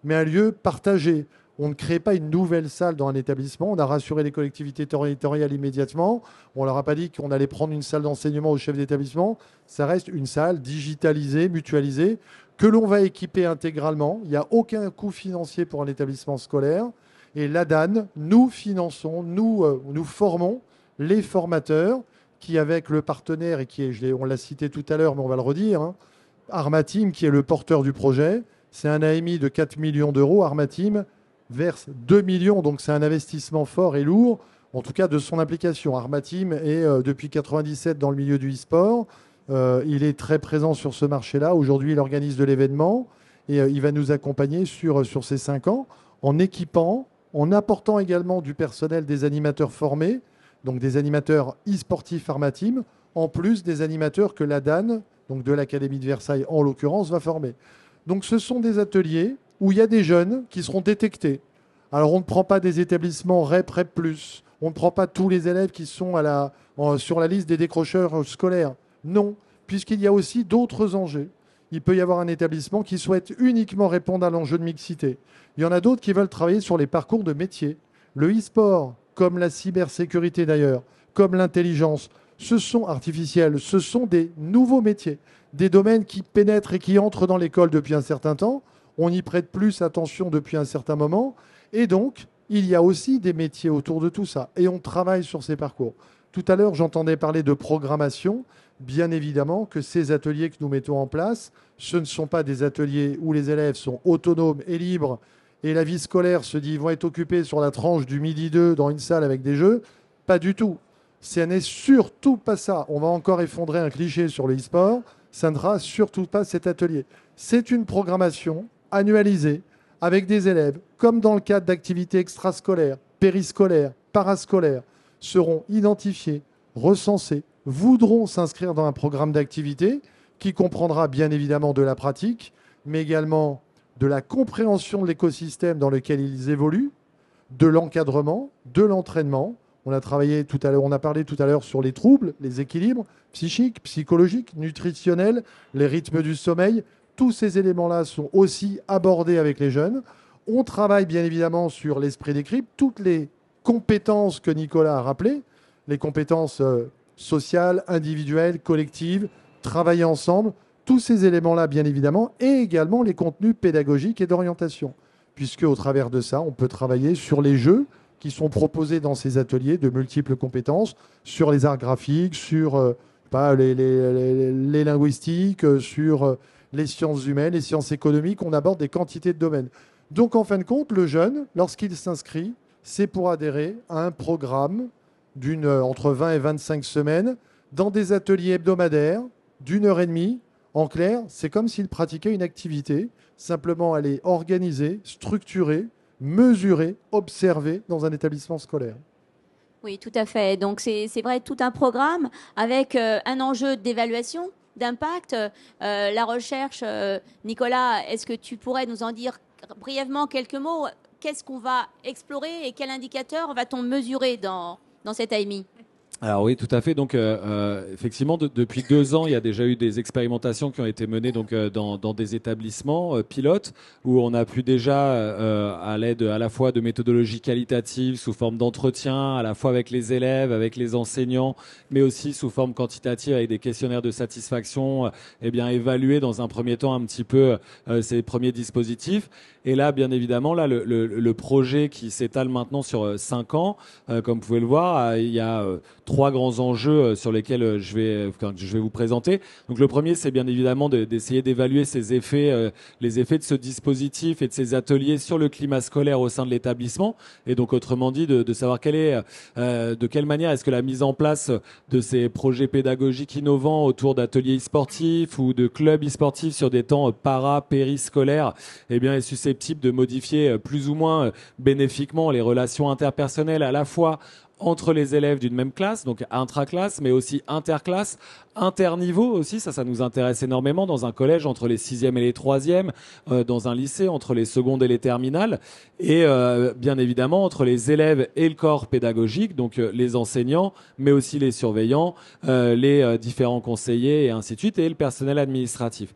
E: mais un lieu partagé. On ne crée pas une nouvelle salle dans un établissement. On a rassuré les collectivités territoriales immédiatement. On ne leur a pas dit qu'on allait prendre une salle d'enseignement au chef d'établissement. Ça reste une salle digitalisée, mutualisée, que l'on va équiper intégralement. Il n'y a aucun coût financier pour un établissement scolaire. Et l'A D A N, nous finançons, nous, euh, nous formons les formateurs qui, avec le partenaire, et qui est, je l'ai- on l'a cité tout à l'heure, mais on va le redire, hein, Armatim, qui est le porteur du projet, c'est un A M I de quatre millions d'euros. Armatim verse deux millions, donc c'est un investissement fort et lourd, en tout cas de son application. Armatim est euh, depuis quatre-vingt-dix-sept dans le milieu du e-sport. Euh, il est très présent sur ce marché-là. Aujourd'hui, il organise de l'événement et euh, il va nous accompagner sur, sur ces cinq ans en équipant, en apportant également du personnel, des animateurs formés, donc des animateurs e-sportifs Armatim, en plus des animateurs que l'A D A N, donc de l'Académie de Versailles en l'occurrence, va former. Donc ce sont des ateliers où il y a des jeunes qui seront détectés. Alors on ne prend pas des établissements REP, REP plus, on ne prend pas tous les élèves qui sont à la, en- sur la liste des décrocheurs scolaires. Non, puisqu'il y a aussi d'autres enjeux. Il peut y avoir un établissement qui souhaite uniquement répondre à l'enjeu de mixité. Il y en a d'autres qui veulent travailler sur les parcours de métier. Le e-sport, comme la cybersécurité d'ailleurs, comme l'intelligence, ce sont artificiels, ce sont des nouveaux métiers, des domaines qui pénètrent et qui entrent dans l'école depuis un certain temps. On y prête plus attention depuis un certain moment. Et donc, il y a aussi des métiers autour de tout ça. Et on travaille sur ces parcours. Tout à l'heure, j'entendais parler de programmation. Bien évidemment que ces ateliers que nous mettons en place, ce ne sont pas des ateliers où les élèves sont autonomes et libres et la vie scolaire se dit ils vont être occupés sur la tranche du midi deux dans une salle avec des jeux. Pas du tout. Ce n'est surtout pas ça. On va encore effondrer un cliché sur le e-sport. Ça ne sera surtout pas cet atelier. C'est une programmation annualisée avec des élèves, comme dans le cadre d'activités extrascolaires, périscolaires, parascolaires, seront identifiés, recensés, voudront s'inscrire dans un programme d'activité qui comprendra bien évidemment de la pratique, mais également de la compréhension de l'écosystème dans lequel ils évoluent, de l'encadrement, de l'entraînement. On a travaillé tout à l'heure, on a parlé tout à l'heure sur les troubles, les équilibres psychiques, psychologiques, nutritionnels, les rythmes du sommeil. Tous ces éléments-là sont aussi abordés avec les jeunes. On travaille bien évidemment sur l'esprit d'équipe, toutes les compétences que Nicolas a rappelées, les compétences euh, sociales, individuelles, collectives, travailler ensemble, tous ces éléments-là bien évidemment, et également les contenus pédagogiques et d'orientation, puisque au travers de ça, on peut travailler sur les jeux qui sont proposés dans ces ateliers de multiples compétences, sur les arts graphiques, sur euh, pas, les, les, les, les linguistiques, euh, sur euh, les sciences humaines, les sciences économiques. On aborde des quantités de domaines. Donc en fin de compte, le jeune, lorsqu'il s'inscrit, c'est pour adhérer à un programme d'une euh, entre vingt et vingt-cinq semaines dans des ateliers hebdomadaires d'une heure et demie. En clair, c'est comme s'il pratiquait une activité. Simplement, elle est organisée, structurée, mesurée, observée dans un établissement scolaire.
A: Oui, tout à fait. Donc c'est c'est vrai, tout un programme avec euh, un enjeu d'évaluation, d'impact. Euh, la recherche, euh, Nicolas, est-ce que tu pourrais nous en dire brièvement quelques mots? Qu'est-ce qu'on va explorer et quel indicateur va-t-on mesurer dans, dans cet A M I?
C: Alors oui, tout à fait. Donc, euh, euh, effectivement, de- depuis deux ans, il y a déjà eu des expérimentations qui ont été menées donc euh, dans, dans des établissements euh, pilotes où on a pu déjà, euh, à l'aide à la fois de méthodologies qualitatives sous forme d'entretien, à la fois avec les élèves, avec les enseignants, mais aussi sous forme quantitative avec des questionnaires de satisfaction, euh, eh bien évaluer dans un premier temps un petit peu euh, ces premiers dispositifs. Et là, bien évidemment, là, le, le, le projet qui s'étale maintenant sur euh, cinq ans, euh, comme vous pouvez le voir, euh, il y a euh, trois grands enjeux euh, sur lesquels euh, je vais, enfin, je vais vous présenter. Donc le premier, c'est bien évidemment de- d'essayer d'évaluer ces effets, euh, les effets de ce dispositif et de ces ateliers sur le climat scolaire au sein de l'établissement. Et donc autrement dit, de, de savoir quelle est, euh, de quelle manière est-ce que la mise en place de ces projets pédagogiques innovants autour d'ateliers e-sportifs ou de clubs e-sportifs sur des temps euh, para-périscolaires, eh bien, est susceptible de modifier euh, plus ou moins euh, bénéfiquement les relations interpersonnelles à la fois entre les élèves d'une même classe, donc intraclasse, mais aussi interclasse, interniveau aussi, ça, ça nous intéresse énormément, dans un collège entre les sixièmes et les troisièmes, euh, dans un lycée entre les secondes et les terminales, et euh, bien évidemment entre les élèves et le corps pédagogique, donc euh, les enseignants, mais aussi les surveillants, euh, les euh, différents conseillers et ainsi de suite, et le personnel administratif.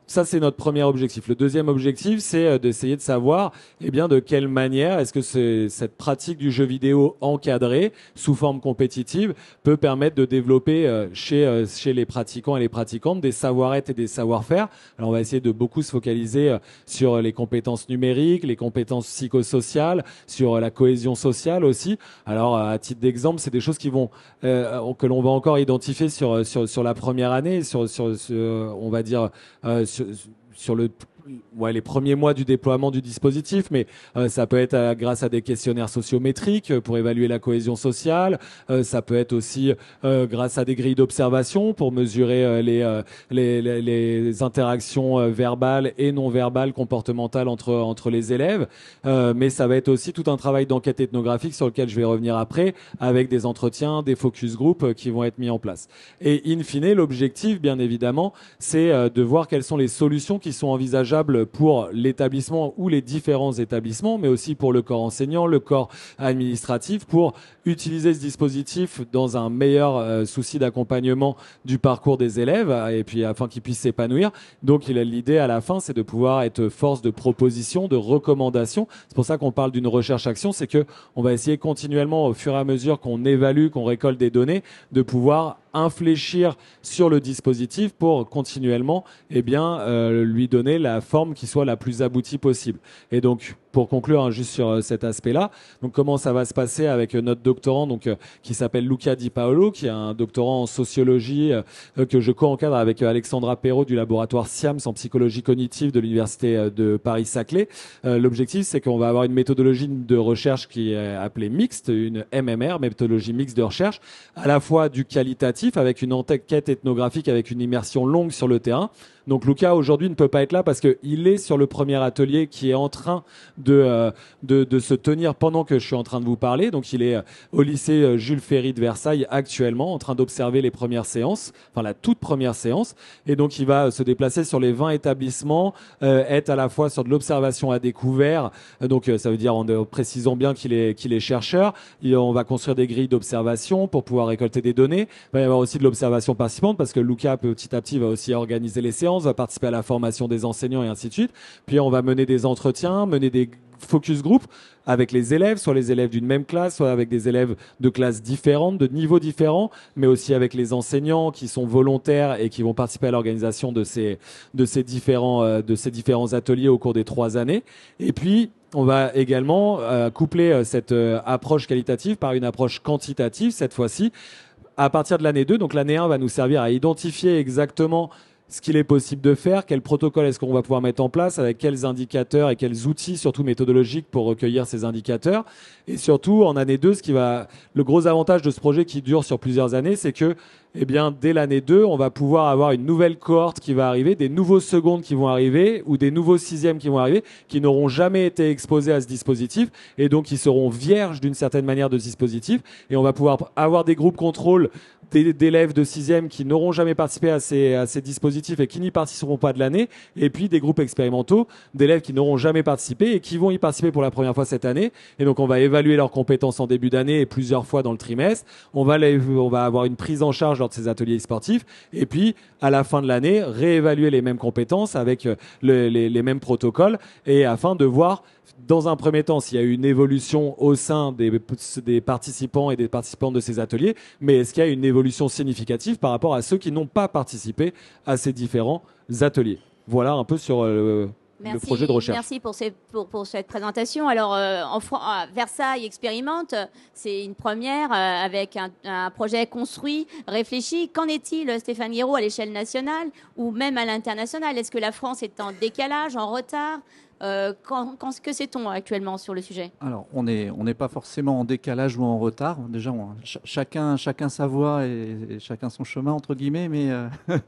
C: ça, c'est notre premier objectif. Le deuxième objectif, c'est euh, d'essayer de savoir eh bien, de quelle manière est-ce que c'est, cette pratique du jeu vidéo encadré, sous forme compétitive, peut permettre de développer euh, chez, euh, chez les pratiquants et les pratiquantes des savoir-être et des savoir-faire. Alors, on va essayer de beaucoup se focaliser euh, sur les compétences numériques, les compétences psychosociales, sur euh, la cohésion sociale aussi. Alors, à titre d'exemple, c'est des choses qui vont, euh, que l'on va encore identifier sur, sur, sur la première année, sur, sur, sur on va dire, euh, sur, sur le ouais, les premiers mois du déploiement du dispositif, mais euh, ça peut être euh, grâce à des questionnaires sociométriques euh, pour évaluer la cohésion sociale. Euh, ça peut être aussi euh, grâce à des grilles d'observation pour mesurer euh, les, euh, les, les les interactions euh, verbales et non verbales, comportementales entre entre les élèves. Euh, mais ça va être aussi tout un travail d'enquête ethnographique sur lequel je vais revenir après, avec des entretiens, des focus group euh, qui vont être mis en place. Et in fine, l'objectif, bien évidemment, c'est euh, de voir quelles sont les solutions qui sont envisageables pour l'établissement ou les différents établissements, mais aussi pour le corps enseignant, le corps administratif, pour utiliser ce dispositif dans un meilleur euh, souci d'accompagnement du parcours des élèves, et puis afin qu'ils puissent s'épanouir. Donc l'idée à la fin, c'est de pouvoir être force de proposition, de recommandation. C'est pour ça qu'on parle d'une recherche-action, c'est que on va essayer continuellement, au fur et à mesure qu'on évalue, qu'on récolte des données, de pouvoir infléchir sur le dispositif pour continuellement eh bien, euh, lui donner la forme qui soit la plus aboutie possible. Et donc, pour conclure hein, juste sur euh, cet aspect-là, donc comment ça va se passer avec euh, notre doctorant donc euh, qui s'appelle Luca Di Paolo, qui est un doctorant en sociologie euh, que je co-encadre avec euh, Alexandra Perrault du laboratoire SIAMS en psychologie cognitive de l'université euh, de Paris-Saclay. Euh, l'objectif, c'est qu'on va avoir une méthodologie de recherche qui est appelée mixte, une M M R, méthodologie mixte de recherche, à la fois du qualitatif avec une enquête ethnographique avec une immersion longue sur le terrain. Donc Luca aujourd'hui ne peut pas être là parce qu'il est sur le premier atelier qui est en train de, euh, de, de se tenir pendant que je suis en train de vous parler. Donc il est au lycée Jules Ferry de Versailles actuellement en train d'observer les premières séances, enfin la toute première séance. Et donc il va se déplacer sur les vingt établissements, euh, être à la fois sur de l'observation à découvert. Donc ça veut dire en précisant bien qu'il est, qu'il est chercheur. Et on va construire des grilles d'observation pour pouvoir récolter des données. Il va y avoir aussi de l'observation participante parce que Luca petit à petit va aussi organiser les séances, va participer à la formation des enseignants et ainsi de suite. Puis on va mener des entretiens, mener des focus group avec les élèves, soit les élèves d'une même classe, soit avec des élèves de classes différentes, de niveaux différents, mais aussi avec les enseignants qui sont volontaires et qui vont participer à l'organisation de ces, de ces différents, euh, de ces différents ateliers au cours des trois années. Et puis, on va également euh, coupler euh, cette euh, approche qualitative par une approche quantitative, cette fois-ci, à partir de l'année deux. Donc l'année un va nous servir à identifier exactement ce qu'il est possible de faire, quel protocole est-ce qu'on va pouvoir mettre en place, avec quels indicateurs et quels outils, surtout méthodologiques, pour recueillir ces indicateurs. Et surtout, en année deux, ce qui va, le gros avantage de ce projet qui dure sur plusieurs années, c'est que, eh bien, dès l'année deux, on va pouvoir avoir une nouvelle cohorte qui va arriver, des nouveaux secondes qui vont arriver, ou des nouveaux sixièmes qui vont arriver, qui n'auront jamais été exposés à ce dispositif, et donc qui seront vierges d'une certaine manière de ce dispositif. Et on va pouvoir avoir des groupes contrôle d'élèves de sixième qui n'auront jamais participé à ces, à ces dispositifs et qui n'y participeront pas de l'année, et puis des groupes expérimentaux d'élèves qui n'auront jamais participé et qui vont y participer pour la première fois cette année. Et donc on va évaluer leurs compétences en début d'année et plusieurs fois dans le trimestre. On va, les, on va avoir une prise en charge lors de ces ateliers sportifs, et puis à la fin de l'année, réévaluer les mêmes compétences avec le, les, les mêmes protocoles, et afin de voir dans un premier temps s'il y a eu une évolution au sein des, des participants et des participantes de ces ateliers, mais est-ce qu'il y a une évolution significative par rapport à ceux qui n'ont pas participé à ces différents ateliers. Voilà un peu sur euh,
A: Merci,
C: le projet de recherche.
A: Merci pour, ces, pour, pour cette présentation. Alors, euh, en, à Versailles expérimente, c'est une première euh, avec un, un projet construit, réfléchi. Qu'en est-il, Stéphane Guéraud, à l'échelle nationale ou même à l'international? Est-ce que la France est en décalage, en retard? Euh, quand, quand, que sait-on actuellement sur le sujet?
D: Alors, on n'est on n'est pas forcément en décalage ou en retard. Déjà, on, ch chacun, chacun sa voie et, et chacun son chemin, entre guillemets. Mais euh,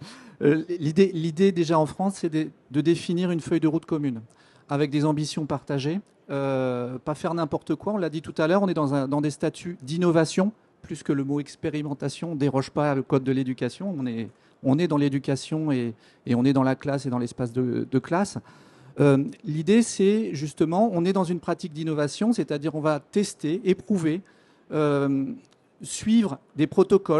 D: l'idée, l'idée, déjà en France, c'est de, de définir une feuille de route commune avec des ambitions partagées. Euh, pas faire n'importe quoi. On l'a dit tout à l'heure, on est dans, un, dans des statuts d'innovation, plus que le mot expérimentation ne déroge pas au code de l'éducation. On est, on est dans l'éducation et, et on est dans la classe et dans l'espace de, de classe. Euh, L'idée, c'est justement, on est dans une pratique d'innovation, c'est-à-dire on va tester, éprouver, euh, suivre des protocoles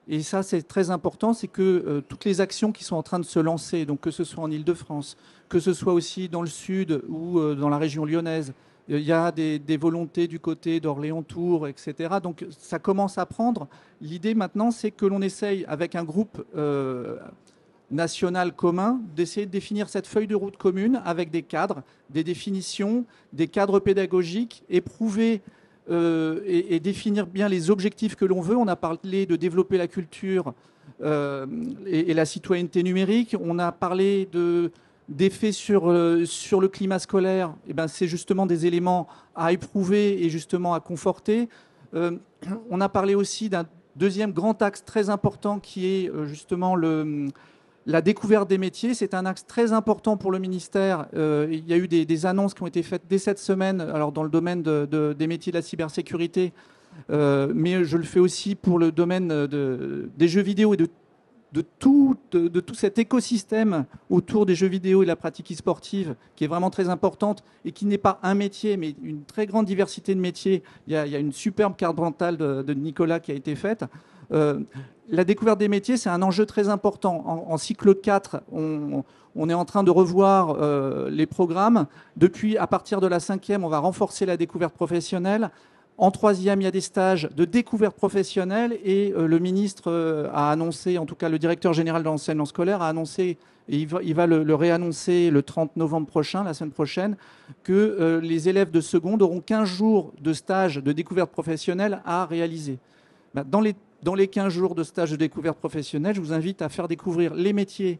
D: Et ça, c'est très important, c'est que euh, toutes les actions qui sont en train de se lancer, donc que ce soit en Île-de-France, que ce soit aussi dans le sud ou euh, dans la région lyonnaise, il y a des, des volontés du côté d'Orléans-Tours, et cetera. Donc ça commence à prendre. L'idée maintenant, c'est que l'on essaye, avec un groupe euh, national commun, d'essayer de définir cette feuille de route commune avec des cadres, des définitions, des cadres pédagogiques, éprouver euh, et, et définir bien les objectifs que l'on veut. On a parlé de développer la culture euh, et, et la citoyenneté numérique. On a parlé de d'effets sur, euh, sur le climat scolaire. Eh ben, c'est justement des éléments à éprouver et justement à conforter. Euh, on a parlé aussi d'un deuxième grand axe très important qui est euh, justement le, la découverte des métiers. C'est un axe très important pour le ministère. Euh, il y a eu des, des annonces qui ont été faites dès cette semaine, alors dans le domaine de, de, des métiers de la cybersécurité, euh, mais je le fais aussi pour le domaine de, des jeux vidéo et de De tout, de, de tout cet écosystème autour des jeux vidéo et de la pratique e-sportive qui est vraiment très importante et qui n'est pas un métier mais une très grande diversité de métiers. Il y a, il y a une superbe carte mentale de, de Nicolas qui a été faite. Euh, la découverte des métiers, c'est un enjeu très important. En, en cycle quatre, on, on est en train de revoir euh, les programmes. Depuis, à partir de la cinquième, on va renforcer la découverte professionnelle. En troisième, il y a des stages de découverte professionnelle et euh, le ministre euh, a annoncé, en tout cas le directeur général de l'enseignement scolaire a annoncé, et il va, il va le, le réannoncer le trente novembre prochain, la semaine prochaine, que euh, les élèves de seconde auront quinze jours de stage de découverte professionnelle à réaliser. Ben, dans, les, dans les quinze jours de stage de découverte professionnelle, je vous invite à faire découvrir les métiers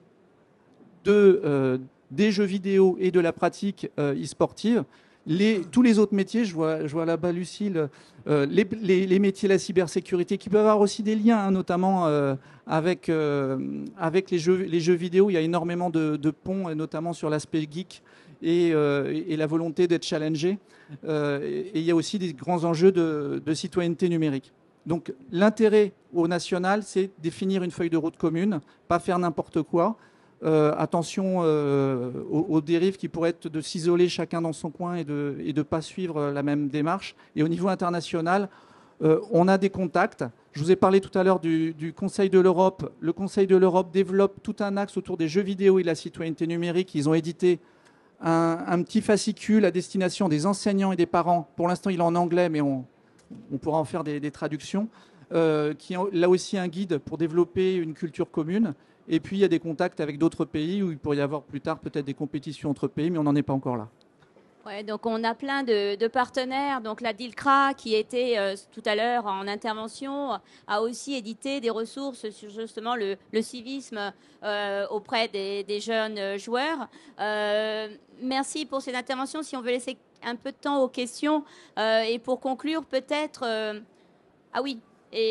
D: de, euh, des jeux vidéo et de la pratique euh, e-sportive. Les, tous les autres métiers, je vois, je vois là-bas Lucille, euh, les, les, les métiers de la cybersécurité qui peuvent avoir aussi des liens, hein, notamment euh, avec, euh, avec les, jeux, les jeux vidéo. Il y a énormément de, de ponts, et notamment sur l'aspect geek et, euh, et la volonté d'être challengé. Euh, et, et il y a aussi des grands enjeux de, de citoyenneté numérique. Donc l'intérêt au national, c'est définir une feuille de route commune, pas faire n'importe quoi. Euh, attention euh, aux, aux dérives qui pourraient être de s'isoler chacun dans son coin et de ne et de pas suivre la même démarche. Et au niveau international, euh, on a des contacts. Je vous ai parlé tout à l'heure du, du Conseil de l'Europe. Le Conseil de l'Europe développe tout un axe autour des jeux vidéo et de la citoyenneté numérique. Ils ont édité un, un petit fascicule à destination des enseignants et des parents. Pour l'instant, il est en anglais, mais on, on pourra en faire des, des traductions. Euh, qui est là aussi un guide pour développer une culture commune. Et puis, il y a des contacts avec d'autres pays où il pourrait y avoir plus tard peut-être des compétitions entre pays, mais on n'en est pas encore là.
A: Ouais, donc on a plein de, de partenaires. Donc la DILCRA, qui était euh, tout à l'heure en intervention, a aussi édité des ressources sur justement le, le civisme euh, auprès des, des jeunes joueurs. Euh, merci pour cette intervention. Si on veut laisser un peu de temps aux questions. Euh, et pour conclure, peut-être... Euh, ah oui.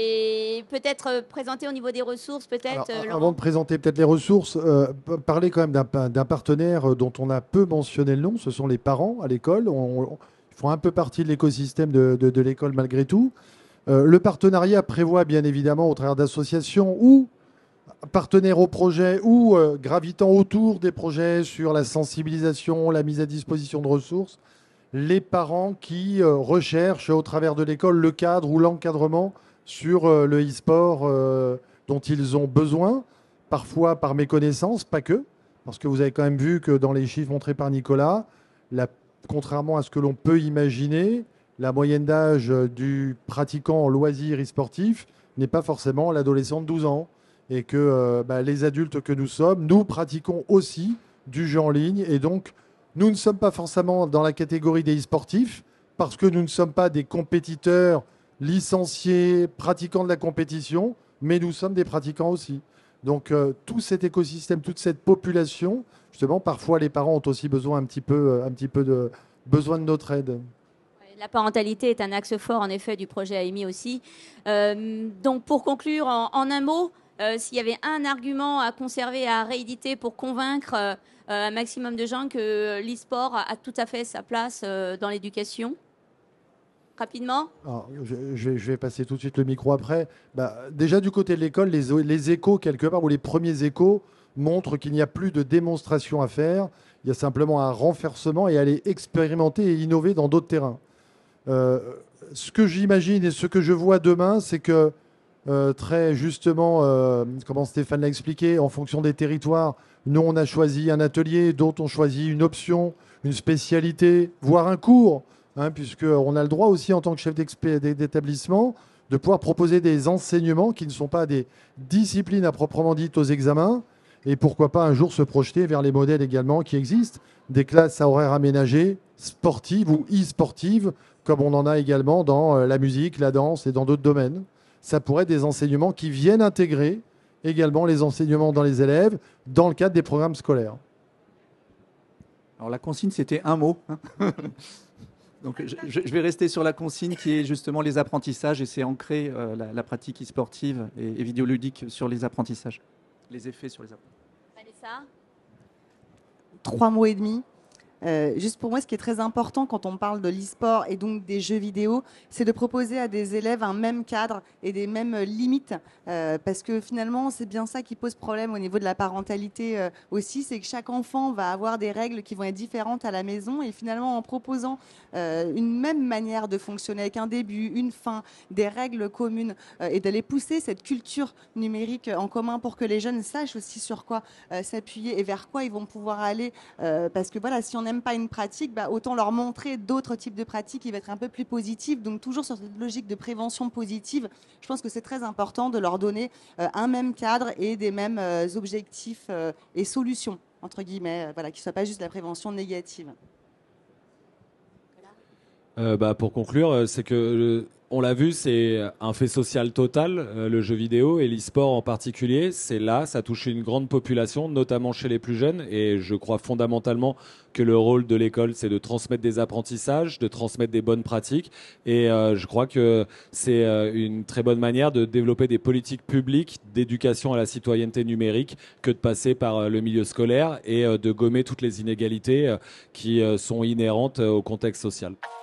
A: Et peut-être présenter au niveau des ressources, peut-être.
E: Alors, avant de présenter peut-être les ressources, euh, parler quand même d'un, d'un partenaire dont on a peu mentionné le nom, ce sont les parents à l'école. On, on, ils font un peu partie de l'écosystème de, de, de l'école malgré tout. Euh, le partenariat prévoit bien évidemment au travers d'associations ou partenaires au projet ou euh, gravitant autour des projets sur la sensibilisation, la mise à disposition de ressources, les parents qui euh, recherchent au travers de l'école le cadre ou l'encadrement sur euh, le e-sport euh, dont ils ont besoin, parfois par méconnaissance, pas que, parce que vous avez quand même vu que dans les chiffres montrés par Nicolas, la, contrairement à ce que l'on peut imaginer, la moyenne d'âge du pratiquant en loisir e-sportif n'est pas forcément l'adolescent de douze ans, et que euh, bah, les adultes que nous sommes, nous pratiquons aussi du jeu en ligne, et donc nous ne sommes pas forcément dans la catégorie des e-sportifs, parce que nous ne sommes pas des compétiteurs licenciés, pratiquants de la compétition, mais nous sommes des pratiquants aussi. Donc euh, tout cet écosystème, toute cette population, justement, parfois les parents ont aussi besoin un petit peu, un petit peu de besoin de notre aide.
A: La parentalité est un axe fort, en effet, du projet A M I aussi. Euh, donc pour conclure, en, en un mot, euh, s'il y avait un argument à conserver, à rééditer pour convaincre euh, un maximum de gens que l'e-sport a, a tout à fait sa place euh, dans l'éducation. Rapidement.
E: Alors, je, je, vais, je vais passer tout de suite le micro après. Bah, déjà du côté de l'école, les, les échos quelque part, ou les premiers échos, montrent qu'il n'y a plus de démonstration à faire. Il y a simplement un renforcement et aller expérimenter et innover dans d'autres terrains. Euh, ce que j'imagine et ce que je vois demain, c'est que euh, très justement, euh, comment Stéphane l'a expliqué, en fonction des territoires. Nous, on a choisi un atelier, d'autres ont choisi une option, une spécialité, voire un cours, hein, puisqu'on a le droit aussi, en tant que chef d'établissement, de pouvoir proposer des enseignements qui ne sont pas des disciplines à proprement dites aux examens, et pourquoi pas un jour se projeter vers les modèles également qui existent, des classes à horaires aménagés, sportives ou e-sportives, comme on en a également dans la musique, la danse et dans d'autres domaines. Ça pourrait être des enseignements qui viennent intégrer également les enseignements dans les élèves dans le cadre des programmes scolaires.
D: Alors la consigne, c'était un mot. Hein. Donc je, je vais rester sur la consigne qui est justement les apprentissages et c'est ancrer euh, la, la pratique e-sportive et, et vidéoludique sur les apprentissages, les effets sur les apprentissages.
A: Vanessa ?
B: Trois mots et demi. Euh, juste pour moi, ce qui est très important quand on parle de l'e-sport et donc des jeux vidéo, c'est de proposer à des élèves un même cadre et des mêmes limites, euh, parce que finalement, c'est bien ça qui pose problème au niveau de la parentalité euh, aussi, c'est que chaque enfant va avoir des règles qui vont être différentes à la maison et finalement, en proposant euh, une même manière de fonctionner avec un début, une fin, des règles communes euh, et d'aller pousser cette culture numérique en commun pour que les jeunes sachent aussi sur quoi euh, s'appuyer et vers quoi ils vont pouvoir aller, euh, parce que voilà, si on n'aime pas une pratique, bah, autant leur montrer d'autres types de pratiques qui vont être un peu plus positives. Donc toujours sur cette logique de prévention positive, je pense que c'est très important de leur donner euh, un même cadre et des mêmes euh, objectifs euh, et solutions, entre guillemets, euh, voilà, qui ne soient pas juste la prévention négative.
C: Euh, bah, pour conclure, c'est que euh, on l'a vu, c'est un fait social total, euh, le jeu vidéo et l'e-sport en particulier. C'est là, ça touche une grande population, notamment chez les plus jeunes. Et je crois fondamentalement que le rôle de l'école, c'est de transmettre des apprentissages, de transmettre des bonnes pratiques. Et euh, je crois que c'est euh, une très bonne manière de développer des politiques publiques d'éducation à la citoyenneté numérique que de passer par euh, le milieu scolaire et euh, de gommer toutes les inégalités euh, qui euh, sont inhérentes euh, au contexte social.